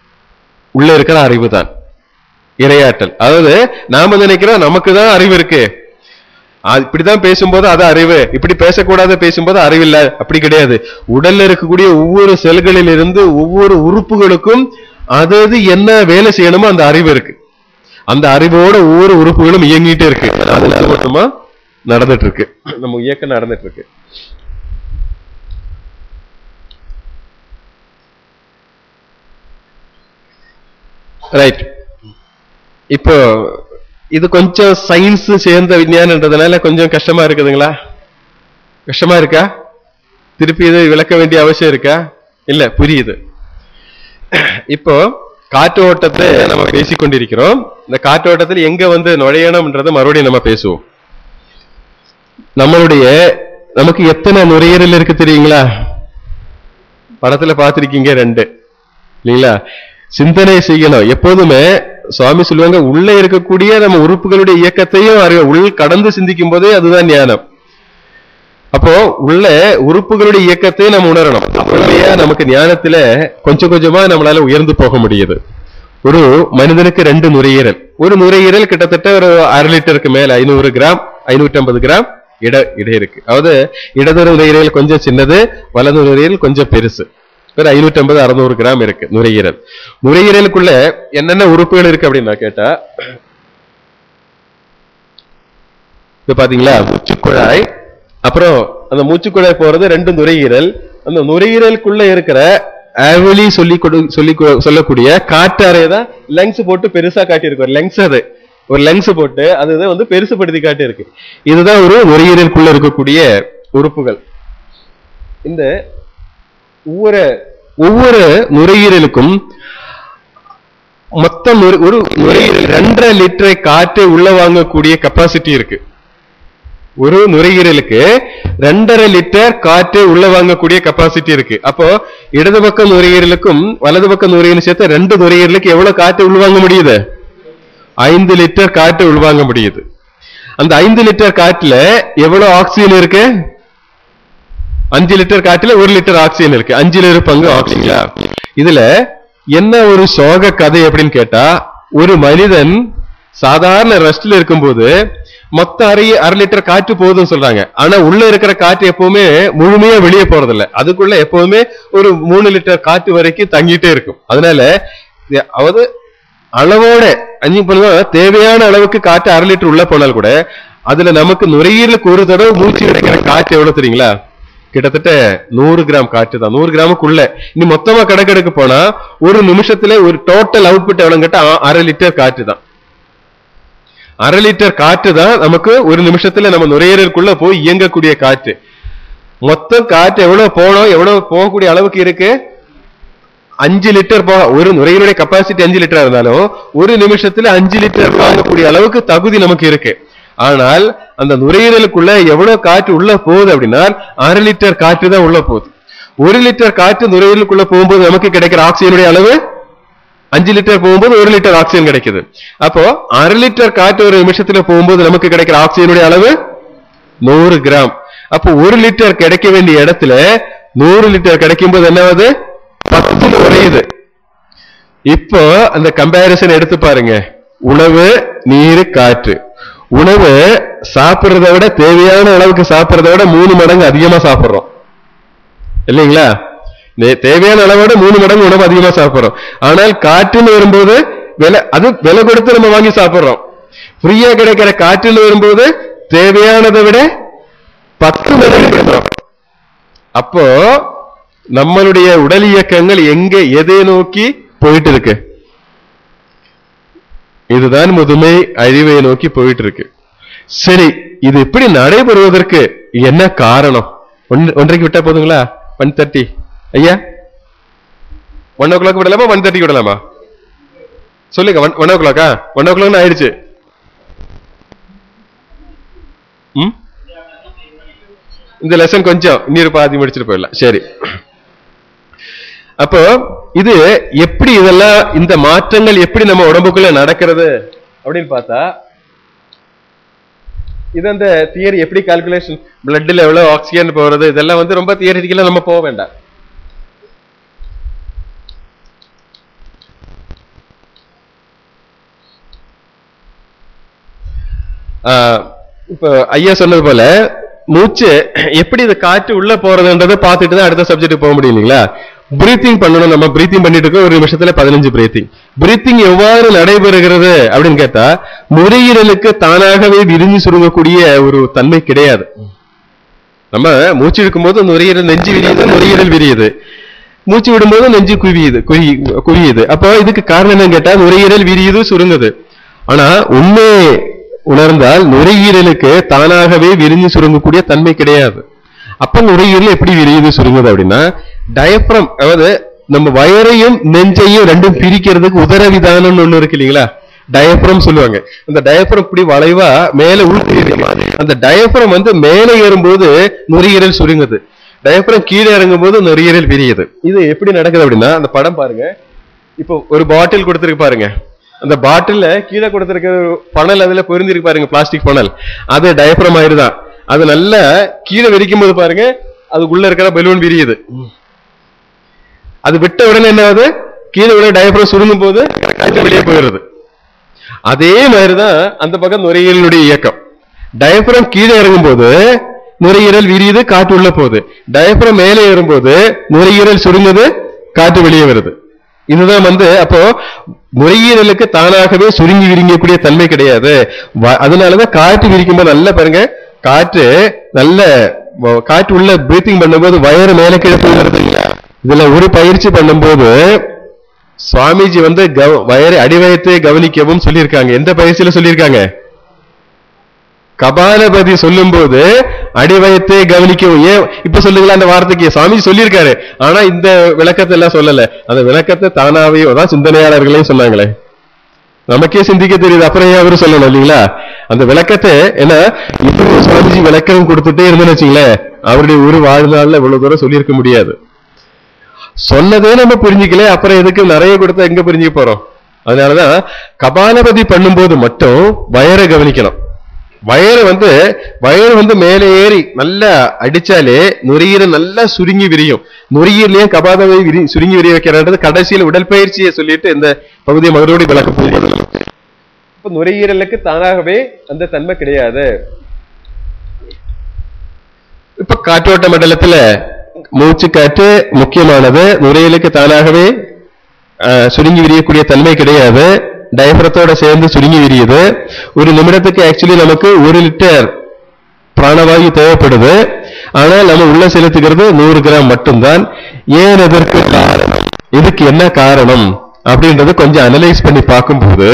உள்ள இருக்கிற அறிவு தான் இரையாற்றல். அதாவது நாம நினைக்கிறோம் நமக்கு தான் அறிவு இருக்கு, இப்படிதான் பேசும்போது அது அறிவு, இப்படி பேசக்கூடாது பேசும்போது அறிவில்லை, அப்படி கிடையாது. உடல்ல இருக்கக்கூடிய ஒவ்வொரு செல்களில் இருந்து ஒவ்வொரு உறுப்புகளுக்கும் அது என்ன வேலை செய்யணுமோ அந்த அறிவு இருக்கு. அந்த அறிவோட ஒவ்வொரு உறுப்புகளும் இயங்கிட்டே இருக்கு. அதனால மட்டுமா நடந்துட்டு இருக்கு, நம்ம இயக்கம் நடந்துட்டு இருக்கு. ரைட். இப்போ இது கொஞ்சம் சயின்ஸ் சேர்ந்த விஞ்ஞானன்றதுனால கொஞ்சம் கஷ்டமா இருக்குதுங்களா? கஷ்டமா இருக்கா? திருப்பி இது விளக்க வேண்டிய அவசியம் இருக்கா? இல்ல, புரியுது. இப்போ காற்று ஓட்டத்தை நம்ம பேசிக்கொண்டிருக்கிறோம். இந்த காற்று ஓட்டத்தில் எங்க வந்து நுழையணும்ன்றதை மறுபடியும் நம்ம பேசுவோம். நம்மளுடைய நமக்கு எத்தனை நுரையீரல் இருக்கு தெரியுங்களா? படத்துல பார்த்திருக்கீங்க, ரெண்டு இல்லைங்களா? சிந்தனை செய்யணும். எப்போதுமே சுவாமி சொல்லுவாங்க, உள்ள இருக்கக்கூடிய நம்ம உறுப்புகளுடைய இயக்கத்தையும் அறிவு உள் கடந்து சிந்திக்கும் போதே அதுதான் ஞானம். அப்போ உள்ள உறுப்புகளுடைய இயக்கத்தை நம்ம உணரணும். அப்படியா நமக்கு ஞானத்துல கொஞ்சம் கொஞ்சமா நம்மளால உயர்ந்து போக முடியுது. ஒரு மனிதனுக்கு ரெண்டு நுரையீரல். ஒரு நுரையீரல் கிட்டத்தட்ட ஒரு அரை லிட்டருக்கு மேல ஐநூறு கிராம் ஐநூற்றி ஐம்பது கிராம் இட இடை இருக்கு. அதாவது இடது நுரையீரல் கொஞ்சம் சின்னது, வலது நுரையீரல் கொஞ்சம் பெருசு. ஒரு ஐநூற்றி ஐம்பது அறுநூறு கிராம் இருக்கு நுரையீரல். நுரையீரலுக்குள்ள என்னென்ன உறுப்புகள் இருக்கு அப்படின்னு நான் கேட்டா, இது பாத்தீங்களா மூச்சுக்குழாய், அப்புறம் அந்த மூச்சுக்குழாய் போறது ரெண்டு நுரையீரல். அந்த நுரையீரலுக்குள்ள இருக்கிற ஆவலி சொல்லி சொல்லி சொல்லக்கூடிய காற்று தான் லங்ஸ் போட்டு பெருசா காட்டியிருக்கு. லங்ஸ் அது ஒரு லங்ஸ் போட்டு அதுதான் வந்து பெருசுபடுத்தி காட்டி இருக்கு. இதுதான் ஒரு நுரையீரலுக்குள்ள இருக்கக்கூடிய உறுப்புகள். இந்த ஒவ்வொரு ஒவ்வொரு நுரையீரலுக்கும் மொத்தம் ஒரு நுரையீரல் ரெண்டரை லிட்டரை காற்றை உள்ள வாங்கக்கூடிய கெப்பாசிட்டி இருக்கு. ஒரு நுரையீரலுக்கு ரெண்டரை லிட்டர் காற்றை உள்ள வாங்கக்கூடிய கெப்பாசிட்டி இருக்கு. அப்போ இடது பக்க நுரையீரலுக்கும் வலது பக்க நுரையீரல் சேர்த்து ரெண்டு நுரையீரலுக்கு எவ்வளவு காற்றை உள்வாங்க முடியுது? ஐந்து லிட்டர் காற்று உள்வாங்க முடியுது. அந்த ஐந்து லிட்டர் காற்றுல எவ்வளவு ஆக்சிஜன் இருக்கு? அஞ்சு லிட்டர் காற்றுல ஒரு லிட்டர் ஆக்சிஜன் இருக்கு. அஞ்சுல இரு பங்கு ஆக்சிஜன். இதுல என்ன ஒரு சோக கதை அப்படின்னு கேட்டா, ஒரு மனிதன் சாதாரண ரெஸ்ட்ல இருக்கும்போது மொத்த அரை அரை லிட்டர் காற்று போகுதுன்னு சொல்றாங்க. ஆனா உள்ள இருக்கிற காற்று எப்பவுமே முழுமையா வெளியே போறது இல்லை. அதுக்குள்ள எப்பவுமே ஒரு மூணு லிட்டர் காற்று வரைக்கும் தங்கிட்டே இருக்கும். அதனால அதாவது அளவோட அஞ்சு பண்ணுவா தேவையான அளவுக்கு காற்று அரை லிட்டர் உள்ள போனால் கூட அதுல நமக்கு நுரையீரலுக்கு ஒரு தடவை மூச்சு கிடைக்கிற காற்று எவ்வளவு தெரியுங்களா? கிட்டத்தட்ட நூறு கிராம் காற்று தான். நூறு கிராமுக்குள்ள இனி மொத்தமா கணக்கெடுக்க போனா ஒரு நிமிஷத்துல ஒரு டோட்டல் அவுட்புட் எவ்வளவு கேட்டா அரை லிட்டர் காற்று தான். அரை லிட்டர் காற்று தான் நமக்கு ஒரு நிமிஷத்துல நம்ம நுரையீரலுக்குள்ள போய் இயங்கக்கூடிய காற்று. மொத்தம் காற்று எவ்வளவு போனோம், எவ்வளவு போகக்கூடிய அளவுக்கு இருக்கு? அஞ்சு லிட்டர் போக. ஒரு நுரையீரலுடைய கெப்பாசிட்டி அஞ்சு லிட்டர் இருந்தாலும் ஒரு நிமிஷத்துல அஞ்சு லிட்டர் வாங்கக்கூடிய அளவுக்கு தகுதி நமக்கு இருக்கு. ஆனால் அந்த நுரையீரலுக்குள்ள எவ்வளவு காற்று உள்ள போகுது அப்படின்னா அரை லிட்டர் காற்று தான் உள்ள போகுது. ஒரு லிட்டர் காற்று நுரையீரலுக்குள்ள போகும்போது நமக்கு கிடைக்கிற ஆக்சிஜனுடைய அளவு அஞ்சு லிட்டர் போகும்போது ஒரு லிட்டர் ஆக்சிஜன் கிடைக்குது. அப்போ அரை லிட்டர் காற்று ஒரு நிமிஷத்துல போகும்போது நமக்கு கிடைக்கிற ஆக்சிஜனுடைய அளவு நூறு கிராம். அப்போ ஒரு லிட்டர் கிடைக்க வேண்டிய இடத்துல நூறு லிட்டர் கிடைக்கும் போது என்னாவது பத்து குறையுது. இப்போ அந்த கம்பேரிசன் எடுத்து பாருங்க. உணவு, நீர், காற்று. உணவு சாப்பிடுறத விட தேவையான அளவுக்கு சாப்பிடுறத விட மூணு மடங்கு அதிகமா சாப்பிடுறோம் இல்லைங்களா? தேவையான அளவோட மூணு மடங்கு உணவு அதிகமா சாப்பிடுறோம். ஆனால் காற்றுன்னு வரும்போது விலை அது விலை கொடுத்து நம்ம வாங்கி சாப்பிடுறோம். ஃப்ரீயா கிடைக்கிற காற்றுன்னு வரும்போது தேவையானதை விட பத்து மடங்கு கிடைக்கிறோம். அப்போ நம்மளுடைய உடல் இயக்கங்கள் எங்க எதை நோக்கி போயிட்டு இருக்கு? இதுதான் முதுமை அழிவை நோக்கி போயிட்டு இருக்கு. சரி, இது இப்படி நடைபெறுவதற்கு என்ன காரணம்? ஒன்றைக்கு விட்டா போதுங்களா? ஒன் தேர்ட்டி ஐயா, ஒன் ஓ கிளாக் விடலாமா ஒன் தேர்ட்டி விடலாமா? சொல்லுங்க. ஒன் ஓ கிளாக்கா? ஒன் ஓ கிளாக் ஆயிடுச்சு. ம் இந்த லெசன் கொஞ்சம் நீர் பாதி முடிச்சுட்டு போயிடலாம். சரி, அப்போ இது எப்படி இதெல்லாம் இந்த மாற்றங்கள் எப்படி நம்ம உடம்புக்குள்ள நடக்கிறது அப்படின்னு பார்த்தா, இது அந்த தியரி எப்படி கால்குலேஷன் பிளட்ல எவ்வளவு ஆக்சிஜன் போறது இதெல்லாம் வந்து ரொம்ப தியரிட்டிக்கலா நம்ம போக வேண்டாம். இப்ப ஐயா சொன்னது போல மூச்சு எப்படி இந்த காற்று உள்ள போறதுன்றதை பார்த்துட்டு தான் அடுத்த சப்ஜெக்ட் போக முடியும் இல்லைங்களா? பிரீத்திங் பண்ணணும். நம்ம பிரீத்திங் பண்ணிட்டு இருக்கோம். ஒரு நிமிஷத்துல பதினஞ்சு பிரீத்திங். பிரீத்திங் எவ்வாறு நடைபெறுகிறது அப்படின்னு கேட்டா, நுரையீரலுக்கு தானாகவே விரிஞ்சு சுருங்கக்கூடிய ஒரு தன்மை கிடையாது. நம்ம மூச்சு இருக்கும் போது நுரையீரல் நெஞ்சு விரியுது, நுரையீரல் விரியுது. மூச்சு விடும்போது நெஞ்சு குவியுது குவியுது. அப்போ இதுக்கு காரணம் என்னன்னு கேட்டா நுரையீரல் விரியுது சுருங்குது. ஆனா உண்மை உணர்ந்தால் நுரையீரலுக்கு தானாகவே விரிஞ்சு சுருங்கக்கூடிய தன்மை கிடையாது. அப்ப நுரையீரல் எப்படி விரியுது சுருங்குது அப்படின்னா டயப்ரம், அதாவது நம்ம வயரையும் நெஞ்சையும் ரெண்டும் பிரிக்கிறதுக்கு உதரவிதானம் ஒண்ணு இருக்கு இல்லைங்களா, டயப்ரம் சொல்லுவாங்க. அந்த டயப்ரம் இப்படி வளைவா மேல உள்பிரியுது. அந்த டயப்ரம் வந்து மேலே ஏறும்போது நுரையீரல் சுருங்குது, டயப்ரம் கீழே இறங்கும் போது நுரையீரல் விரியுது. இது எப்படி நடக்குது அப்படின்னா அந்த படம் பாருங்க. இப்போ ஒரு பாட்டில் கொடுத்துருக்கு பாருங்க, அந்த பாட்டில கீழே கொடுத்திருக்கிற பணல் அதுல பொருந்திருக்கு பாருங்க, பிளாஸ்டிக் பணல், அது டயப்ரம் ஆயிருதான். அது நல்லா கீழே விரிக்கும் போது பாருங்க அதுக்குள்ள இருக்கிற பலூன் விரியுது. அது விட்ட உடனே என்ன ஆகுது, கீழே உள்ள டயப்ரம் சுருங்கும் போது வெளியே போயிடுது. அதே மாதிரிதான் அந்த பக்கம் நுரையீரலுடைய இயக்கம். டயப்ரம் கீழே இறங்கும் போது நுரையீரல் விரியுது, காற்று உள்ள போகுது. டயப்ரம் மேலே ஏறும்போது நுரையீரல் சுருங்குது, காற்று வெளியே வருது. இதுதான் வந்து அப்போ நுரையீரலுக்கு தானாகவே சுருங்கி விரிங்கக்கூடிய தன்மை கிடையாது. அதனாலதான் காற்று விரிக்கும் போது நல்லா பாருங்க, காற்று நல்ல காற்று உள்ள பிரீத்திங் பண்ணும்போது வயறு மேல கீழே போகிறது. இதுல ஒரு பயிற்சி பண்ணும்போது சுவாமிஜி வந்து வயறு அடிவயத்தை கவனிக்கவும் சொல்லியிருக்காங்க. எந்த பயிற்சியில சொல்லியிருக்காங்க? கபாலபதி சொல்லும் போது அடிவயத்தை கவனிக்கவும். ஏன் இப்ப சொல்லுங்களா அந்த வார்த்தைக்கு? சுவாமிஜி சொல்லியிருக்காரு, ஆனா இந்த விளக்கத்தை எல்லாம் சொல்லல. அந்த விளக்கத்தை தானாவே தான் சிந்தனையாளர்களையும் சொன்னாங்களே, நமக்கே சிந்திக்க தெரியுது, அப்புறம் ஏன் அவரு சொல்லணும் இல்லைங்களா? அந்த விளக்கத்தை ஏன்னா இப்ப சுவாமிஜி விளக்கம் கொடுத்துட்டே இருந்தேன்னு வச்சுங்களேன், அவருடைய ஒரு வாழ்நாள்ல இவ்வளவு தூரம் சொல்லியிருக்க முடியாது. சொன்னதே நம்ம புரிஞ்சுக்கல, அப்புறம் எதுக்கு நிறைய கொடுத்தா எங்க புரிஞ்சுக்க போறோம்? அதனாலதான் கபாலபதி பண்ணும்போது மட்டும் வயரை கவனிக்கணும். வயரை வந்து வயறு வந்து மேலே ஏறி நல்லா அடிச்சாலே நுரையீரல் நல்லா சுருங்கி விரியும். நுரையீரலையும் கபாலபதி விரி சுருங்கி விரிய வைக்கிறது கடைசியில் உடற்பயிற்சியை சொல்லிட்டு இந்த பகுதியை மறுபடியும் விளக்க போகிறது. இப்ப நுரையீரலுக்கு தானாகவே அந்த தன்மை கிடையாது. இப்ப காற்றோட்ட மண்டலத்துல மூச்சு காற்று முக்கியமானது, நுரையீரலுக்கு தானாகவே சுருங்கி விரியக்கூடிய தன்மை கிடையாது, டயப்ரத்தோட சேர்ந்து சுருங்கி விரியுது. ஒரு நிமிடத்துக்கு ஆக்சுவலி நமக்கு ஒரு லிட்டர் பிராணவாயு தேவைப்படுது, ஆனால் நம்ம உள்ள செலுத்துகிறது நூறு கிராம் மட்டும்தான். ஏன் இதற்கு காரணம், இதுக்கு என்ன காரணம் அப்படின்றது கொஞ்சம் அனலைஸ் பண்ணி பார்க்கும்போது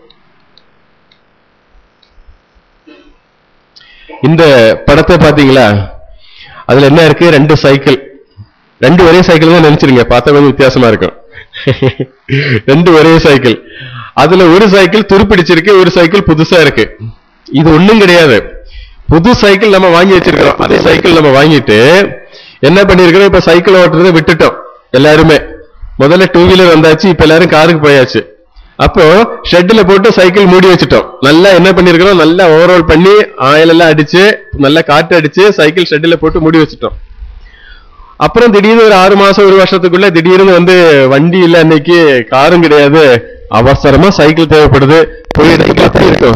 இந்த படத்தை பாத்தீங்களா, அதுல என்ன இருக்கு, ரெண்டு சைக்கிள், ரெண்டு ஒரே சைக்கிள் தான் நினைச்சிருங்க, பார்த்தா கொஞ்சம் வித்தியாசமா இருக்கும். ரெண்டு ஒரே சைக்கிள், அதுல ஒரு சைக்கிள் துருப்பிடிச்சிருக்கு, ஒரு சைக்கிள் புதுசா இருக்கு. இது ஒண்ணும் கிடையாது, புது சைக்கிள் நம்ம வாங்கி வச்சிருக்கிறோம். அதே சைக்கிள் நம்ம வாங்கிட்டு என்ன பண்ணிருக்கிறோம், இப்ப சைக்கிள் ஓட்டுறதை விட்டுட்டோம் எல்லாருமே. முதல்ல டூ வீலர் வந்தாச்சு, இப்ப எல்லாரும் காருக்கு போயாச்சு. அப்போ ஷெட்ல போட்டு சைக்கிள் மூடி வச்சுட்டோம். நல்லா என்ன பண்ணிருக்கிறோம், நல்லா ஓவர்ஆல் பண்ணி ஆயில் எல்லாம் அடிச்சு நல்லா காற்று அடிச்சு சைக்கிள் ஷெட்ல போட்டு மூடி வச்சுட்டோம். அப்புறம் திடீர்னு ஒரு ஆறு மாசம் ஒரு வருஷத்துக்குள்ள திடீர்னு வந்து வண்டி இல்ல, அன்னைக்கு காரும் கிடையாது, அவசரமா சைக்கிள் தேவைப்படுது, போய் இருக்கும்,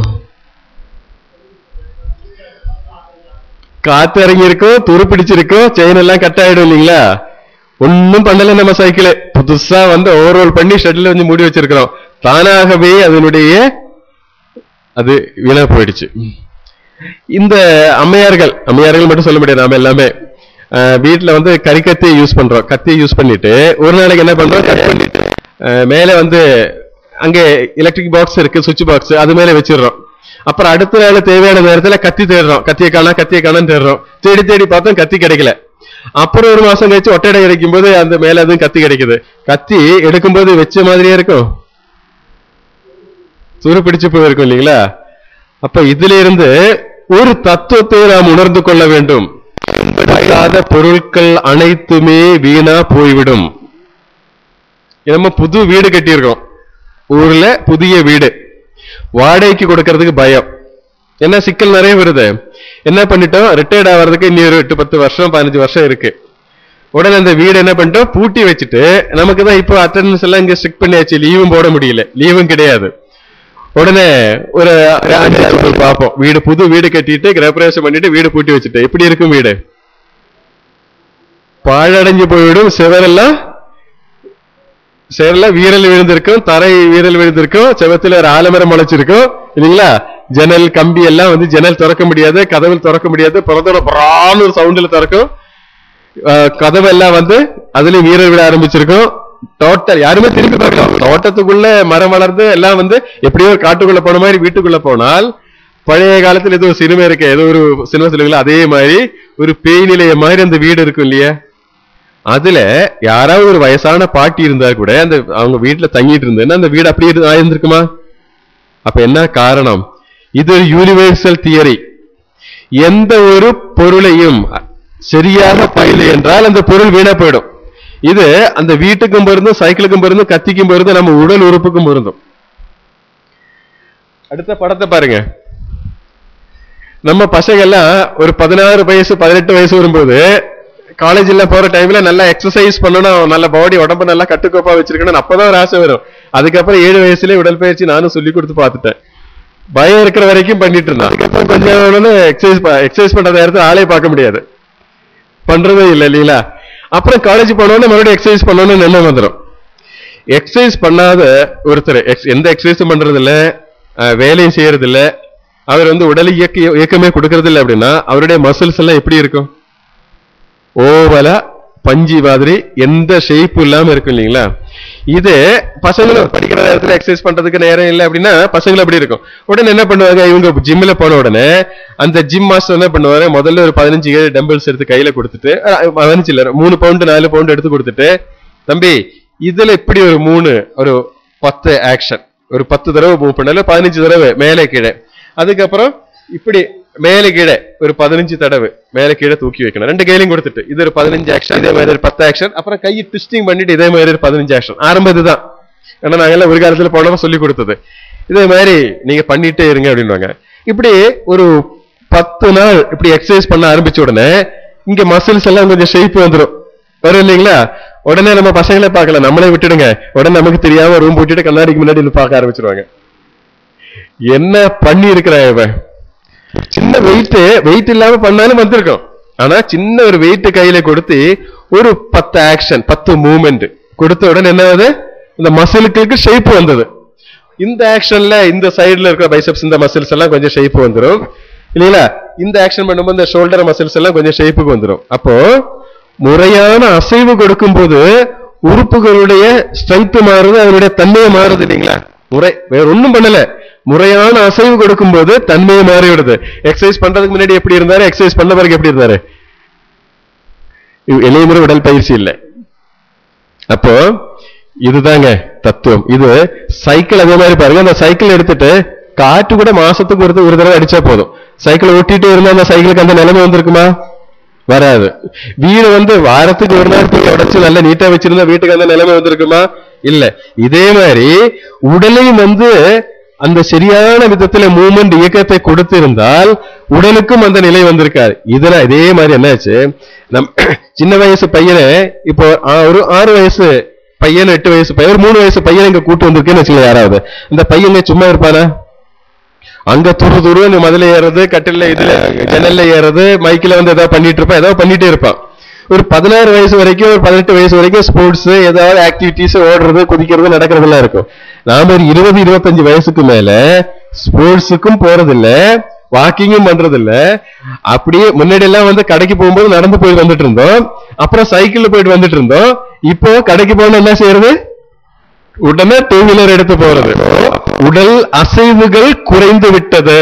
காத்து இறங்கி இருக்கும், துரு பிடிச்சிருக்கும், செயின் எல்லாம் கட் ஆயிடும் இல்லைங்களா? ஒன்னும் பண்ணல, நம்ம சைக்கிள் புதுசா வந்து ஓவர்ஆல் பண்ணி ஷெட்ல வந்து மூடி வச்சிருக்கிறோம். தானாகவே அதனுடைய அது வீணா போயிடுச்சு. இந்த அம்மையார்கள் அம்மையார்கள் மட்டும் சொல்ல முடியாது, நாம எல்லாமே வீட்டுல வந்து கரிக்கத்தியை யூஸ் பண்றோம். கத்தியை யூஸ் பண்ணிட்டு ஒரு நாளைக்கு என்ன பண்றோம், கட் பண்ணிட்டு மேல வந்து அங்கே எலக்ட்ரிக் பாக்ஸ் இருக்கு, சுவிட்ச் பாக்ஸ், அது மேல வச்சிடறோம். அப்புறம் அடுத்த நாள் தேவையான நேரத்துல கத்தி தேடுறோம், கத்தியை காணா கத்தியை காணான்னு தேடுறோம். தேடி தேடி பார்த்தோம், கத்தி கிடைக்கல. அப்புறம் ஒரு மாசம் கழிச்சு ஒட்டடை கிடைக்கும் போது அந்த மேல அதுவும் கத்தி கிடைக்குது. கத்தி எடுக்கும்போது வச்ச மாதிரியே இருக்கும், துரு பிடிச்சு போயிருக்கும் இல்லைங்களா? அப்ப இதுல இருந்து ஒரு தத்துவத்தை நாம் உணர்ந்து கொள்ள வேண்டும். பொருட்கள் அனைத்துமே வீணா போய்விடும். நம்ம புது வீடு கட்டியிருக்கோம், ஊர்ல புதிய வீடு, வாடகைக்கு கொடுக்கறதுக்கு பயம், என்ன சிக்கல் நிறைய வருது. என்ன பண்ணிட்டோம், ரிட்டையர்ட் ஆகிறதுக்கு இன்னும் ஒரு எட்டு பத்து வருஷம் பதினஞ்சு வருஷம் இருக்கு. உடனே அந்த வீடு என்ன பண்ணிட்டோம், பூட்டி வச்சுட்டு, நமக்கு தான் இப்போ அட்டெண்டன்ஸ் எல்லாம் இங்க ஸ்ட்ரிக்ட் பண்ணியாச்சு, லீவும் போட முடியல, லீவும் கிடையாது. உடனே ஒரு பார்ப்போம், வீடு புது வீடு கட்டிட்டு கிரகப்பிரவேசம் பண்ணிட்டு வீடு பூட்டி வச்சுட்டு எப்படி இருக்கும் வீடு, பாழடைஞ்சு போய்விடும். சிவரெல்லாம் சேரல வீரல் விழுந்திருக்கும், தரை வீரல் விழுந்திருக்கும், செவத்துல ஒரு ஆலமரம் முளைச்சிருக்கும் இல்லைங்களா? ஜன்னல் கம்பி எல்லாம் வந்து ஜன்னல் திறக்க முடியாது, கதவுல திறக்க முடியாது, பிறந்தோட பரான்னு ஒரு சவுண்ட்ல திறக்கும். கதவெல்லாம் வந்து அதுலயும் வீரர் விட ஆரம்பிச்சிருக்கும். டோட்டல் யாருமே திரும்பி பார்க்கலாம். தோட்டத்துக்குள்ள மரம் வளர்ந்து எல்லாம் வந்து எப்படியோ காட்டுக்குள்ள போன மாதிரி வீட்டுக்குள்ள போனால், பழைய காலத்துல ஏதோ சினிமா இருக்கு, ஏதோ ஒரு சினிமா சொல்லுங்களா, அதே மாதிரி ஒரு பேய் நிலைய மாதிரி அந்த வீடு இருக்கும் இல்லையா. அதுல யாராவது ஒரு வயசான பாட்டி இருந்தா கூட அந்த அவங்க வீட்டுல தங்கிட்டு இருந்ததுன்னா அந்த வீடு அப்படியே ஆயிருந்திருக்குமா? அப்ப என்ன காரணம்? இது ஒரு யூனிவர்சல் தியரி. எந்த ஒரு பொருளையும் சரியாக பயில என்றால் அந்த பொருள் வீணா போயிடும். இது அந்த வீட்டுக்கும் பொருந்தும், சைக்கிளுக்கும் பொருந்தும், கத்திக்கும் பொருந்தும், நம்ம உடல் உறுப்புக்கும் பொருந்தும். அடுத்த படத்தை பாருங்க. நம்ம பசங்க எல்லாம் ஒரு பதினாறு வயசு பதினெட்டு வயசு வரும்போது காலேஜ்ல போற டைம்ல நல்லா எக்ஸசைஸ் பண்ணணும், நல்ல பாடி உடம்பு நல்லா கட்டுக்கோப்பா வச்சிருக்கணும், அப்பதான் ஒரு ஆசை வரும். அதுக்கப்புறம் ஏழு வயசுல உடற்பயிற்சி நானும் சொல்லி கொடுத்து பார்த்துட்டேன். பயம் இருக்கிற வரைக்கும் பண்ணிட்டு இருந்தான். அதுக்கப்புறம் கொஞ்சம் எக்ஸசைஸ் எக்ஸசைஸ் பண்ற நேரத்தில் ஆளே பார்க்க முடியாது, பண்றதே இல்லை இல்லைங்களா. அப்புறம் காலேஜ் போனோன்னு மறுபடியும் எக்ஸசைஸ் பண்ணணும்னு என்ன வந்துடும். எக்ஸசைஸ் பண்ணாத ஒருத்தர் எந்த எக்ஸசைஸும் பண்றது இல்லை, வேலையும் செய்யறது இல்லை, அவர் வந்து உடலை இயக்க இயக்கமே கொடுக்கறது இல்லை அப்படின்னா அவருடைய மசில்ஸ் எல்லாம் எப்படி இருக்கும்? ஓவலா பஞ்சி மாதிரி எந்த ஷேப்பும் இல்லாம இருக்கும் இல்லைங்களா. இது பசங்களும் படிக்கிற நேரத்தில் எக்ஸசைஸ் பண்றதுக்கு நேரம் இல்லை அப்படின்னா பசங்களும் அப்படி இருக்கும். உடனே என்ன பண்ணுவாங்க, இவங்க ஜிம்ல போன உடனே அந்த ஜிம் மாஸ்டர் என்ன பண்ணுவாரு, முதல்ல ஒரு பதினஞ்சு டம்பிள்ஸ் எடுத்து கையில கொடுத்துட்டு, பதினஞ்சு இல்ல மூணு பவுண்டு நாலு பவுண்டு எடுத்து கொடுத்துட்டு, தம்பி இதுல இப்படி ஒரு மூணு ஒரு பத்து ஆக்ஷன், ஒரு பத்து தடவை மூவ் பண்ணல, பதினஞ்சு தடவை மேலே கீழே, அதுக்கப்புறம் இப்படி மேலே கீழே ஒரு பதினஞ்சு தடவை மேலே கீழே தூக்கி வைக்கணும். ரெண்டு கையிலையும் கொடுத்துட்டு இது ஒரு பதினஞ்சு ஆக்ஷன், இதே மாதிரி ஒரு பத்து ஆக்ஷன், அப்புறம் கையை ட்விஸ்டிங் பண்ணிட்டு இதே மாதிரி ஒரு பதினஞ்சு ஆக்ஷன். ஆரம்பம் இதுதான். ஏன்னா நாங்கெல்லாம் ஒரு காலத்துல போனவங்க சொல்லி கொடுத்தது. இதே மாதிரி நீங்க பண்ணிட்டே இருங்க அப்படின்வாங்க. இப்படி ஒரு பத்து நாள் இப்படி எக்ஸசைஸ் பண்ண ஆரம்பிச்ச உடனே இங்க மசில்ஸ் எல்லாம் கொஞ்சம் ஷேப் வந்துடும், வரும் இல்லைங்களா. உடனே நம்ம பசங்களே பார்க்கல, நம்மளே விட்டுடுங்க, உடனே நமக்கு தெரியாம ரூம் போட்டுட்டு கண்ணாடிக்கு முன்னாடி பார்க்க ஆரம்பிச்சிருவாங்க. என்ன பண்ணி இருக்கிறான் இவன். சின்ன வெயிட் வெயிட் இல்லாம பண்ணாலும் வந்திருக்கும். ஆனா சின்ன ஒரு வெயிட் கையில கொடுத்து ஒரு பத்து ஆக்ஷன் பத்து மூவ்மெண்ட் கொடுத்த உடனே என்ன, இந்த மசிலுக்கு ஷேப் வந்தது. இந்த ஆக்ஷன்ல இந்த சைடுல இருக்கிற பைசப்ஸ் இந்த மசில்ஸ் எல்லாம் கொஞ்சம் ஷேப் வந்துடும் இல்லைங்களா. இந்த ஆக்ஷன் பண்ணும்போது இந்த ஷோல்டர் மசில்ஸ் எல்லாம் கொஞ்சம் ஷேப்புக்கு வந்துடும். அப்போ முறையான அசைவு கொடுக்கும் போது உறுப்புகளுடைய ஸ்ட்ரென்த் மாறுது, அதனுடைய தன்மையை மாறுது இல்லைங்களா. முறை வேற ஒன்றும் பண்ணல, முறையான அசைவு கொடுக்கும் போது தன்மையை மாறிவிடுது. எக்ஸசைஸ் பண்றதுக்கு முன்னாடி எப்படி இருந்தாரு, எக்ஸசைஸ் பண்ண பிறகு எப்படி இருந்தாரு, எளிய உடல் பயிற்சி இல்லை. அப்போ இதுதாங்க தத்துவம். இது சைக்கிள் அதே மாதிரி பாருங்க, அந்த சைக்கிள் எடுத்துட்டு காற்று கூட மாசத்துக்கு ஒரு ஒரு தடவை அடிச்சா போதும். சைக்கிள் ஓட்டிட்டு இருந்தா அந்த சைக்கிளுக்கு அந்த நிலைமை வந்திருக்குமா? வராது. வீடு வந்து வாரத்துக்கு ஒரு நாள் தூக்கி உடைச்சு நல்லா நீட்டா வச்சிருந்தா வீட்டுக்கு அந்த நிலைமை வந்திருக்குமா? இல்ல. இதே மாதிரி உடலையும் வந்து அந்த சரியான விதத்துல மூவ்மெண்ட் இயக்கத்தை கொடுத்திருந்தால் உடலுக்கும் அந்த நிலை வந்திருக்காது. இதெல்லாம் இதே மாதிரி என்னாச்சு, நம் சின்ன வயசு பையனை இப்போ ஒரு ஆறு வயசு பையன் எட்டு வயசு பையன் ஒரு மூணு வயசு பையன் இங்க கூட்டு வந்திருக்கேன்னு வச்சுக்கல, யாராவது இந்த பையங்க சும்மா இருப்பானா? அங்க துரு துரு முதல்ல ஏறது, கட்டில இதுல ஜன்னல்ல ஏறது, மைக்கில வந்து ஏதாவது பண்ணிட்டு இருப்பான், ஏதாவது பண்ணிட்டே இருப்பான். ஒரு பதினாறு வயசு வரைக்கும் ஒரு பதினெட்டு வயசு வரைக்கும் ஸ்போர்ட்ஸ் ஏதாவது ஆக்டிவிட்டிஸ் ஓடுறது குதிக்கிறது நடக்கிறதுலாம் இருக்கும். நாம ஒரு இருபது இருபத்தஞ்சு வயசுக்கு மேல ஸ்போர்ட்ஸுக்கும் போறதில்ல, வாக்கிங்கும் பண்றது இல்ல. அப்படியே முன்னாடி எல்லாம் வந்து கடைக்கு போகும்போது நடந்து போய் வந்துட்டு இருந்தோம், அப்புறம் சைக்கிள்ல போயிட்டு வந்துட்டு இருந்தோம். இப்போ கடைக்கு போன என்ன செய்யறது, உடனே டூ வீலர் எடுத்து போறது. உடல் அசைவுகள் குறைந்து விட்டது.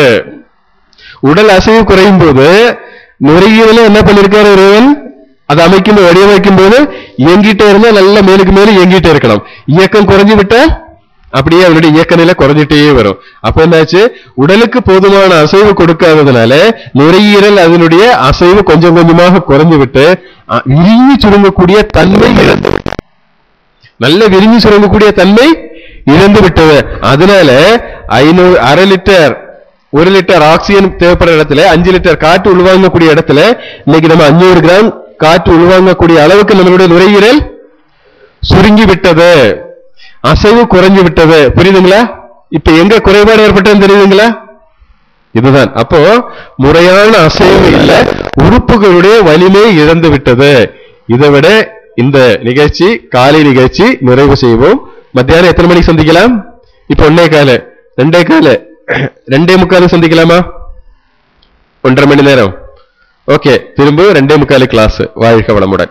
உடல் அசைவு குறையும் போது நுரையீரல என்ன பண்ணிருக்காரு இறைவன், அதை அமைக்கும் வடிவமைக்கும் போது இயங்கிட்டே இருந்தா நல்ல மேலுக்கு மேலும் இயங்கிட்டே இருக்கணும். இயக்கம் குறைஞ்சு விட்டா அப்படியே அவனுடைய இயக்க நிலை குறைஞ்சிட்டே வரும். அப்ப என்னாச்சு, உடலுக்கு போதுமான அசைவு கொடுக்காததுனால நுரையீரல் அதனுடைய அசைவு கொஞ்சம் கொஞ்சமாக குறைஞ்சு விட்டு விரிஞ்சு சுருங்கக்கூடிய தன்மை இழந்து விட்டது. நல்ல விரிஞ்சு சுருங்கக்கூடிய தன்மை இழந்து விட்டது. அதனால ஐநூறு அரை லிட்டர் ஒரு லிட்டர் ஆக்சிஜன் தேவைப்படுற இடத்துல அஞ்சு லிட்டர் காற்று உள்வாங்கக்கூடிய இடத்துல இன்னைக்கு நம்ம அஞ்சூறு கிராம் காற்று உள்வாங்கக்கூடிய அளவுக்கு நம்மளுடைய நுரையீரல் சுருங்கி விட்டது, அசைவு குறைஞ்சு விட்டது. புரியுதுங்களா? இப்ப எங்க குறைபாடு ஏற்பட்டதுன்னு தெரியுதுங்களா? இதுதான். அப்போ முறையான அசைவு இல்ல, உறுப்புகளுடைய வலிமை இழந்து விட்டது. இதை விட இந்த நிகழ்ச்சி காலை நிகழ்ச்சி நிறைவு செய்வோம். மத்தியானம் எத்தனை மணிக்கு சந்திக்கலாம்? இப்ப ஒன்னே கால ரெண்டே கால ரெண்டே முக்கால் சந்திக்கலாமா? ஒன்றரை மணி நேரம் ஓகே, திரும்ப ரெண்டே முக்காலு கிளாஸ். வாழ்க வளமுடன்.